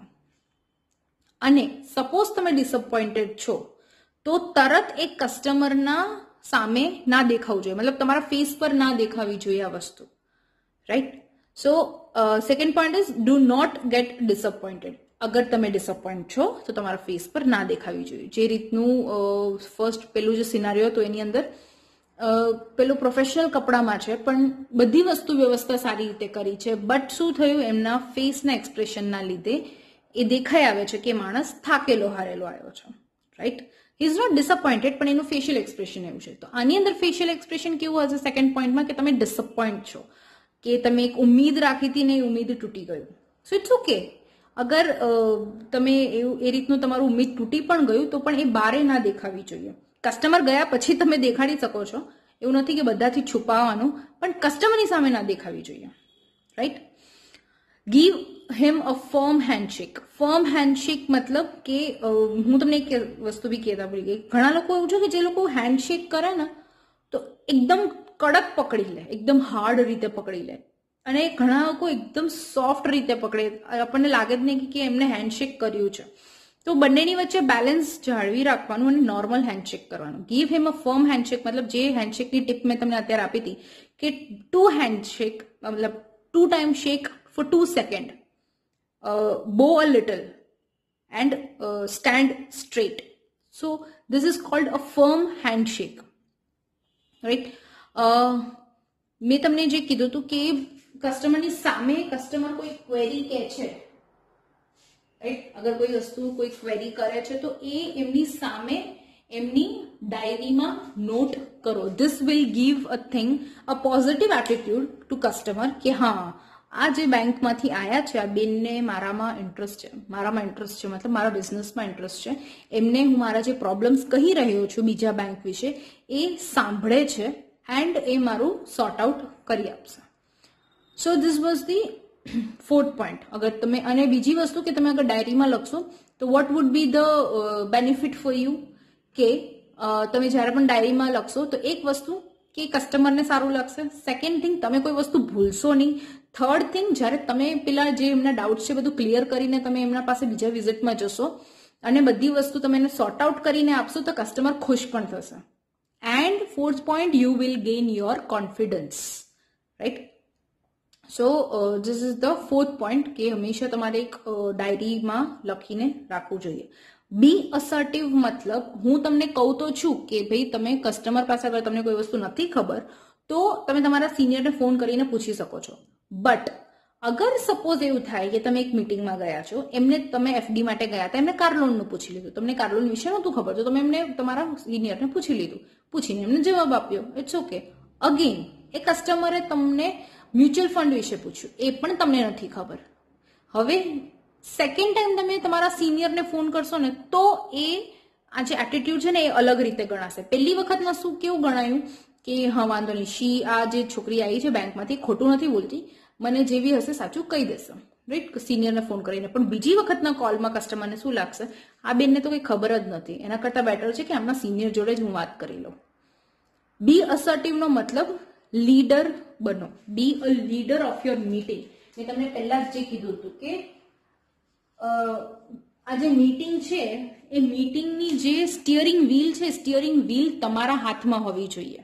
અને સપોઝ તમે ડિસઅપોઇન્ટેડ છો તો તરત એક કસ્ટમરના સામે ના દેખાવું જોઈએ, મતલબ તમારા ફેસ પર ના દેખાવી જોઈએ આ વસ્તુ, right. So second point is do not get disappointed. અગર તમે ડિસઅપોઇન્ટ છો તો તમારા ફેસ પર ના દેખાવી જોઈએ. જે રીતનું ફર્સ્ટ પેલું જે સિનારીઓ હતો એની અંદર પેલું પ્રોફેશનલ કપડામાં છે પણ બધી વસ્તુ વ્યવસ્થા સારી રીતે કરી છે, બટ શું થયું, એમના ફેસના એક્સપ્રેશનના લીધે એ દેખાઈ આવે છે કે માણસ થાકેલો હારેલો આવ્યો છે, right. He is not disappointed, પણ એનું ફેશિયલ એક્સપ્રેશન એવું છે. તો આની અંદર ફેશિયલ એક્સપ્રેશન કેવું હશે સેકન્ડ પોઈન્ટમાં, કે તમે ડિસઅપોઇન્ટ છો, કે તમે એક ઉમ્મીદ રાખી હતી ને એ ઉમ્મીદ તૂટી ગયું. So it's okay. અગર તમે એ રીતનું તમારું ઉમ્મીદ તૂટી પણ ગયું તો પણ એ બારે ના દેખાવી જોઈએ. કસ્ટમર ગયા પછી તમે દેખાડી શકો છો, એવું નથી કે બધાથી છુપાવવાનું, પણ કસ્ટમરની સામે ના દેખાવી જોઈએ, right. Give him a firm handshake. Firm handshake મતલબ કે હું તમને એક વસ્તુ બી કહેતા ભૂલી ગઈ, ઘણા લોકો એવું છે કે જે લોકો હેન્ડશેક કરે ને તો એકદમ કડક પકડી લે, એકદમ હાર્ડ રીતે પકડી લે, અને ઘણા લોકો એકદમ સોફ્ટ રીતે પકડે, આપણને લાગે જ નહીં કે એમને હેન્ડશેક કર્યું છે. તો બંનેની વચ્ચે બેલેન્સ જાળવી રાખવાનું અને નોર્મલ હેન્ડશેક કરવાનું. Give him a firm handshake મતલબ જે હેન્ડશેકની ટીપ મેં તમને અત્યારે આપી હતી કે 2 હેન્ડશેક મતલબ 2 time shake for 2 second, bow a little and stand straight. So this is called a firm handshake, right? મેં તમને જે કીધું હતું કે કસ્ટમરની સામે કસ્ટમર કોઈ ક્વેરી કહે છે, રાઈટ, અગર કોઈ વસ્તુ કોઈ ક્વેરી કરે છે તો એ એમની સામે એમની ડાયરીમાં નોટ કરો. This will give a thing a positive attitude to customer કે હા આ જે બેંકમાંથી આવ્યા છે આ બેનને મારામાં ઇન્ટરેસ્ટ છે, મતલબ મારા બિઝનેસમાં ઇન્ટરેસ્ટ છે, એમને હું મારા જે પ્રોબ્લેમ્સ કહી રહ્યો છું બીજા બેંક વિશે એ સાંભળે છે એન્ડ એ મારું સોર્ટ આઉટ કરી આપશે. So this was the 4th point. અગર તમે અને બીજી વસ્તુ કે તમે અગર ડાયરીમાં લખશો તો what would be the benefit for you કે તમે જ્યારે પણ ડાયરીમાં લખશો તો એક વસ્તુ કે કસ્ટમરને સારું લાગશે, સેકન્ડ થિંગ તમે કોઈ વસ્તુ ભૂલશો નહીં, થર્ડ થિંગ જ્યારે તમે પેલા જે એમના ડાઉટ છે બધું ક્લિયર કરીને તમે એમના પાસે બીજા વિઝિટમાં જશો અને બધી વસ્તુ તમે એને સોર્ટ આઉટ કરીને આપશો તો કસ્ટમર ખુશ પણ થશે. And 4th point, you will gain your confidence, right. So this is the 4th point કે હંમેશા તમારે એક ડાયરીમાં લખીને રાખવું જોઈએ. બી અસર્ટિવ મતલબ હું તમને કહું તો છું કે ભાઈ તમે કસ્ટમર પાસે અગર તમને કોઈ વસ્તુ નથી ખબર તો તમે તમારા સિનિયરને ફોન કરીને પૂછી શકો છો. બટ અગર સપોઝ એવું થાય કે તમે એક મિટિંગમાં ગયા છો, એમને તમે એફડી માટે ગયા હતા, એમને કાર લોનનું પૂછી લીધું, તમને કાર લોન વિશે નહોતું ખબર તો તમે એમને તમારા સિનિયરને પૂછી લીધું, પૂછીને એમને જવાબ આપ્યો, ઇટ્સ ઓકે. અગેન એ કસ્ટમરે તમને મ્યુચ્યુઅલ ફંડ વિશે પૂછ્યું, એ પણ તમને નથી ખબર. હવે સેકન્ડ ટાઈમ તમે તમારા સિનિયરને ફોન કરશો ને તો એ આ જે એટીટ્યુડ છે ને એ અલગ રીતે ગણાશે. પહેલી વખતમાં શું કેવું ગણાયું કે હા વાંધો નહીં, આ જે છોકરી આવી છે બેંકમાંથી ખોટું નથી બોલતી, મને જેવી હશે સાચું કહી દેશે, રાઈટ, સિનિયરને ફોન કરીને. પણ બીજી વખતના કોલમાં કસ્ટમરને શું લાગશે, આ બેનને તો કંઈ ખબર જ નથી, એના કરતાં બેટર છે કે આમના સિનિયર જોડે જ હું વાત કરી લઉં. બી અસર્ટિવનો મતલબ લીડર બનો. Be a leader of your meeting. મેં તમને પહેલા જ જે કીધું હતું કે આ જે મીટિંગ છે એ મીટિંગની જે સ્ટીયરિંગ વ્હીલ છે, સ્ટીયરિંગ વ્હીલ તમારા હાથમાં હોવી જોઈએ.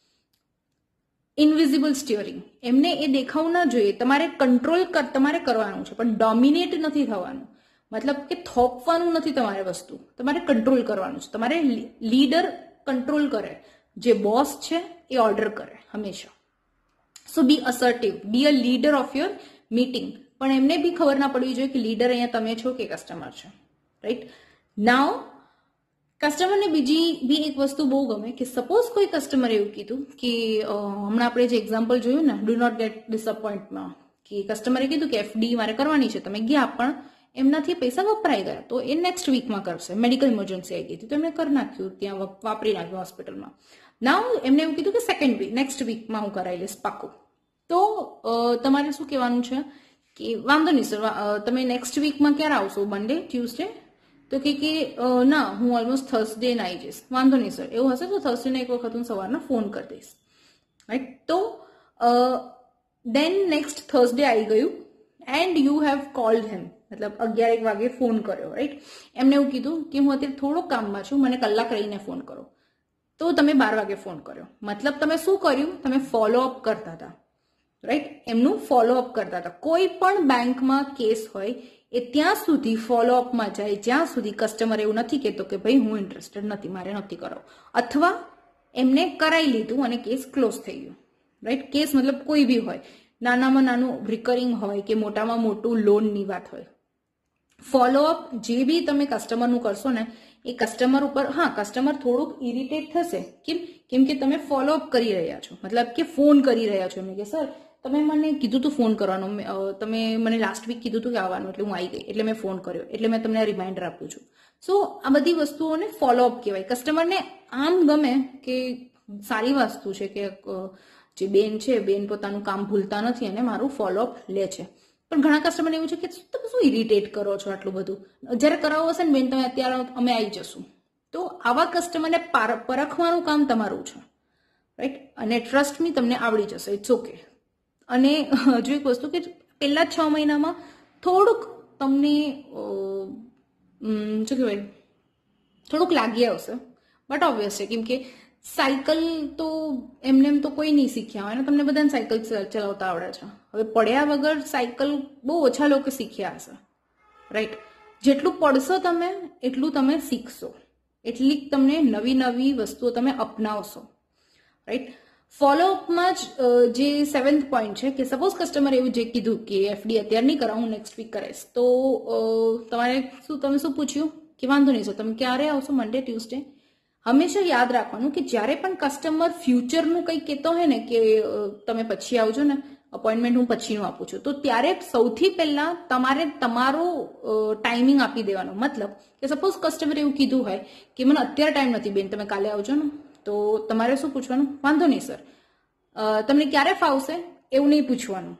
ઇનવિઝિબલ સ્ટીયરિંગ, એમને એ દેખાવું ના જોઈએ. તમારે કંટ્રોલ તમારે કરવાનું છે પણ ડોમિનેટ નથી થવાનું, મતલબ કે થોપવાનું નથી તમારે વસ્તુ, તમારે કંટ્રોલ કરવાનું છે. તમારે લીડર કંટ્રોલ કરે, જે બોસ છે એ ઓર્ડર કરે હંમેશા. So be assertive, be a leader of your meeting. પણ એમને બી ખબર ના પડવી જોઈએ કે લીડર અહીંયા તમે છો કે કસ્ટમર છે, રાઈટ. નાઉ કસ્ટમરને બીજી બી એક વસ્તુ બહુ ગમે કે સપોઝ કોઈ કસ્ટમરે એવું કીધું કે હમણાં આપણે જે એક્ઝામ્પલ જોયું ને ડુ નોટ ગેટ ડિસઅપોઇન્ટમાં, કે કસ્ટમરે કીધું કે એફડી મારે કરવાની છે, તમે ગયા પણ એમનાથી પૈસા વપરાઈ ગયા તો એ નેક્સ્ટ વીકમાં કરશે, મેડિકલ ઇમરજન્સી આવી ગઈ તો એમને કરી નાખ્યું, ત્યાં વાપરી નાખ્યું હોસ્પિટલમાં. નાઉ એમને એવું કીધું કે સેકન્ડ વીક નેક્સ્ટ વીકમાં હું કરાવી લઈશ પાકું. તો તમારે શું કહેવાનું છે કે વાંધો નહીં સર, તમે નેક્સ્ટ વીકમાં ક્યારે આવશો, મંડે, ટ્યુઝડે? તો કે ના હું ઓલમોસ્ટ થર્સડે ના આવી જઈશ. વાંધો નહીં સર, એવું હશે તો થર્સડેના એક વખત હું સવારના ફોન કરી દઈશ, રાઈટ. તો દેન નેક્સ્ટ થર્સડે આવી ગયું and you have called him, મતલબ 11 વાગે ફોન કર્યો, રાઈટ. એમને એવું કીધું કે હું અત્યારે થોડુંક કામમાં છું, મને કલાક રહીને ફોન કરો. તો તમે 12 વાગે ફોન કર્યો, મતલબ તમે શું કર્યું, તમે ફોલોઅપ કરતા હતા, રાઈટ. એમનું ફોલોઅપ કરતા હતા. કોઈ પણ બેંકમાં કેસ હોય એ ત્યાં સુધી ફોલોઅપમાં જાય જ્યાં સુધી કસ્ટમર એવું નથી કહેતો કે ભાઈ હું ઇન્ટરેસ્ટેડ નથી, મારે નથી કરાવો, અથવા એમને કરાવી લીધું અને કેસ ક્લોઝ થઈ ગયું, રાઈટ. કેસ મતલબ કોઈ બી હોય, નાનામાં નાનું રિકરિંગ હોય કે મોટામાં મોટું લોનની વાત હોય. ફોલોઅપ જે બી તમે કસ્ટમરનું કરશો ને એ કસ્ટમર ઉપર, હા કસ્ટમર થોડુંક ઇરિટેટ થશે, કેમ કે તમે ફોલોઅપ કરી રહ્યા છો, મતલબ કે ફોન કરી રહ્યા છો એમને કે સર તમે મને કીધું હતું ફોન કરવાનો, તમે મને લાસ્ટ વીક કીધું હતું કે આવવાનું, એટલે હું આવી ગઈ, એટલે મેં ફોન કર્યો, એટલે મેં તમને રિમાઇન્ડર આપું છું. સો આ બધી વસ્તુઓને ફોલોઅપ કહેવાય. કસ્ટમરને આમ ગમે કે સારી વસ્તુ છે કે જે બેન છે, બેન પોતાનું કામ ભૂલતા નથી અને મારું ફોલોઅપ લે છે. પણ ઘણા કસ્ટમર એવું છે કે તમે શું ઇરિટેટ કરો છો આટલું બધું, જ્યારે કરાવવું હશે ને બેન તમે અત્યારે અમે આવી જશું. તો આવા કસ્ટમરને પરખવાનું કામ તમારું છે, રાઈટ. અને ટ્રસ્ટ મી તમને આવડી જશે, ઇટ્સ ઓકે. અને હજુ એક વસ્તુ કે પહેલા 6 મહિનામાં થોડુંક તમને શું કહેવાય, થોડુંક લાગી આવશે, બટ ઓબ્વિયસ છે, કેમ કે સાયકલ તો એમને એમ તો કોઈ નહીં શીખ્યા હોય ને, તમને બધાને સાયકલ ચલાવતા આવડે છે. હવે પડ્યા વગર સાયકલ બહુ ઓછા લોકો શીખ્યા હશે, રાઈટ. જેટલું પડશો તમે એટલું તમે શીખશો, એટલી તમને નવી નવી વસ્તુઓ તમે અપનાવશો, રાઈટ. ફોલોઅપમાં જ જે 7th પોઈન્ટ છે કે સપોઝ કસ્ટમર એવું જે કીધું કે એફડી અત્યારે નહીં કરાવું, હું નેક્સ્ટ વીક કરાવીશ, તો તમારે તમે શું પૂછ્યું કે વાંધો નહીં સર, તમે ક્યારે આવશો, મંડે ટ્યુઝડે. હંમેશા યાદ રાખવાનું કે જ્યારે પણ કસ્ટમર ફ્યુચરનું કંઈ કહેતો હોય ને કે તમે પછી આવજો ને, અપોઇન્ટમેન્ટ હું પછીનું આપું છું, તો ત્યારે સૌથી પહેલાં તમારે તમારો ટાઈમિંગ આપી દેવાનો. મતલબ કે સપોઝ કસ્ટમર એવું કીધું હોય કે મને અત્યારે ટાઈમ નથી બેન, તમે કાલે આવજો ને, તો તમારે શું પૂછવાનું, વાંધો નહીં સર, તમને ક્યારે ફાવશે એવું નહીં પૂછવાનું.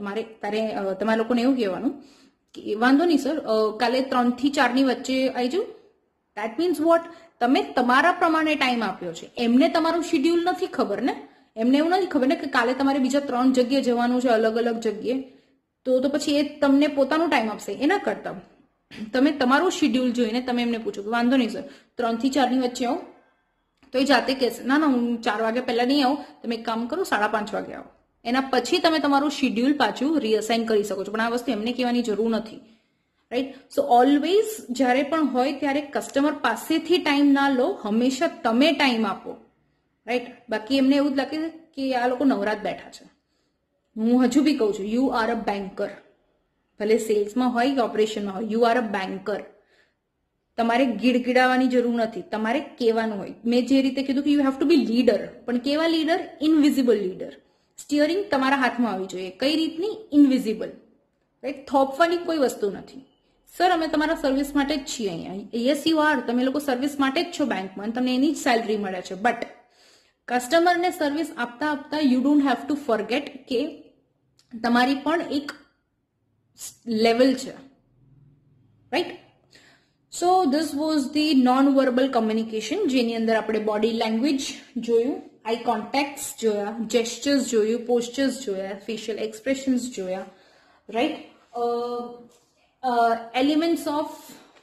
તમારા લોકોને એવું કહેવાનું કે વાંધો નહીં સર, કાલે 3 થી 4 વચ્ચે આવી જાઉં. દેટ મીન્સ વોટ, તમે તમારા પ્રમાણે ટાઈમ આપ્યો છે, એમને તમારું શિડ્યુલ નથી ખબર ને, એમને એવું નથી ખબર ને કે કાલે તમારે બીજા 3 જગ્યાએ જવાનું છે, અલગ અલગ જગ્યાએ, તો પછી એ તમને પોતાનો ટાઈમ આપશે. એના કરતા તમે તમારું શિડ્યુલ જોઈને તમે એમને પૂછો કે વાંધો નહીં સર, 3 થી 4 વચ્ચે આવો, તો એ જાતે કહેશે ના ના હું 4 વાગ્યા પહેલા નહીં આવું, તમે એક કામ કરો 5:30 વાગે આવો. એના પછી તમે તમારું શિડ્યુલ પાછું રીઅસાઇન કરી શકો છો, પણ આ વસ્તુ એમને કહેવાની જરૂર નથી, રાઈટ. સો ઓલવેઝ જ્યારે પણ હોય ત્યારે કસ્ટમર પાસેથી ટાઈમ ના લો, હંમેશા તમે ટાઈમ આપો, રાઈટ. બાકી એમને એવું જ લાગે કે આ લોકો નવરાત બેઠા છે. હું હજુ બી કહું છું, યુ આર અ બેન્કર, ભલે સેલ્સમાં હોય કે ઓપરેશનમાં હોય, યુ આર અ બેન્કર. તમારે ગીડગીડાવાની જરૂર નથી, તમારે કહેવાનું હોય. મેં જે રીતે કીધું કે you have to be leader, પણ કેવા લીડર, ઇનવિઝિબલ લીડર. સ્ટીયરિંગ તમારા હાથમાં આવી જોઈએ. કઈ રીતની, ઇનવિઝિબલ, રાઈટ. થોપવાની કોઈ વસ્તુ નથી. સર અમે તમારા સર્વિસ માટે જ છીએ અહીંયા, યસ યુ આર, તમે લોકો સર્વિસ માટે જ છો બેંકમાં, તમને એની જ સેલરી મળે છે, બટ કસ્ટમરને સર્વિસ આપતા આપતા you don't have to forget કે તમારી પણ એક લેવલ છે, right. So this was the non verbal communication, જેની અંદર આપણે બોડી લેંગ્વેજ જોયું, આઈ કોન્ટેક્ટ્સ જોયા, જેસ્ચર્સ જોયું, પોસ્ચર્સ જોયા, ફેશિયલ એક્સપ્રેશન્સ જોયા, right. Elements of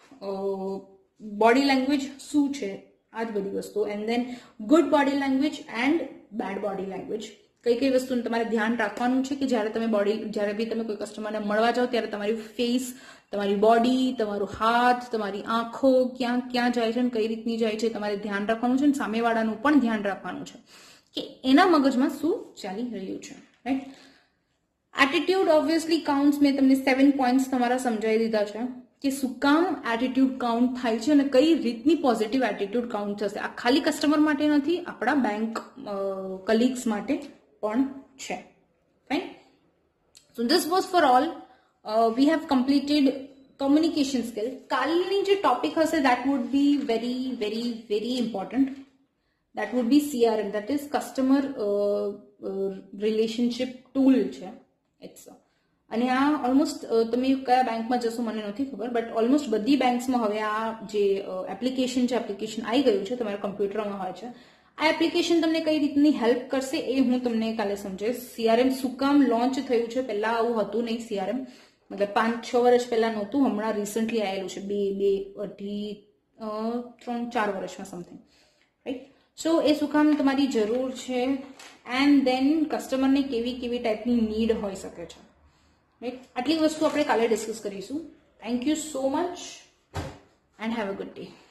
body language શું છે, આ જ બધી વસ્તુ. And then good body language and bad body language, કઈ કઈ વસ્તુનું તમારે ધ્યાન રાખવાનું છે કે જ્યારે બી તમે કોઈ કસ્ટમરને મળવા જાઓ ત્યારે તમારી ફેસ, તમારી બોડી, તમારું હાથ, તમારી આંખો ક્યાં ક્યાં જાય છે અને કઈ રીતની જાય છે તમારે ધ્યાન રાખવાનું છે, અને સામેવાળાનું પણ ધ્યાન રાખવાનું છે કે એના મગજમાં શું ચાલી રહ્યું છે, રાઈટ. એટીટ્યુડ ઓબ્વિયસલી કાઉન્ટ્સ, મેં તમને 7 પોઈન્ટ્સ તમારા સમજાવી દીધા છે કે શું કામ એટીટ્યુડ કાઉન્ટ થાય છે અને કઈ રીતની પોઝિટિવ એટીટ્યુડ કાઉન્ટ થશે. આ ખાલી કસ્ટમર માટે નથી, આપણા બેંક કલીગ્સ માટે પણ છે, fine. So this was for all. We have completed communication skill. કાલની જે ટોપિક હશે that would be very very very important. That would be CRM, that is customer relationship tool છે. અને આ ઓલમોસ્ટ તમે કયા બેંકમાં જશો મને નથી ખબર, બટ ઓલમોસ્ટ બધી બેંક્સમાં હવે આ જે એપ્લિકેશન છે, એપ્લિકેશન આવી ગયું છે, તમારા કમ્પ્યુટરમાં હોય છે. આ એપ્લિકેશન તમને કઈ રીતની હેલ્પ કરશે એ હું તમને કાલે સમજાવીશ. CRM શું કામ લોન્ચ થયું છે, પહેલા આવું હતું નહીં. CRM મતલબ 5-6 વર્ષ પહેલા નહોતું, હમણાં રિસન્ટલી આવેલું છે, 3-4 વર્ષમાં સમથિંગ, રાઈટ. સો એ શું કામ તમારી જરૂર છે, એન્ડ દેન કસ્ટમરને કેવી કેવી ટાઈપની નીડ હોઈ શકે છે, રાઈટ. આટલી વસ્તુ આપણે કાલે ડિસ્કસ કરીશું. Thank you so much and have a good day.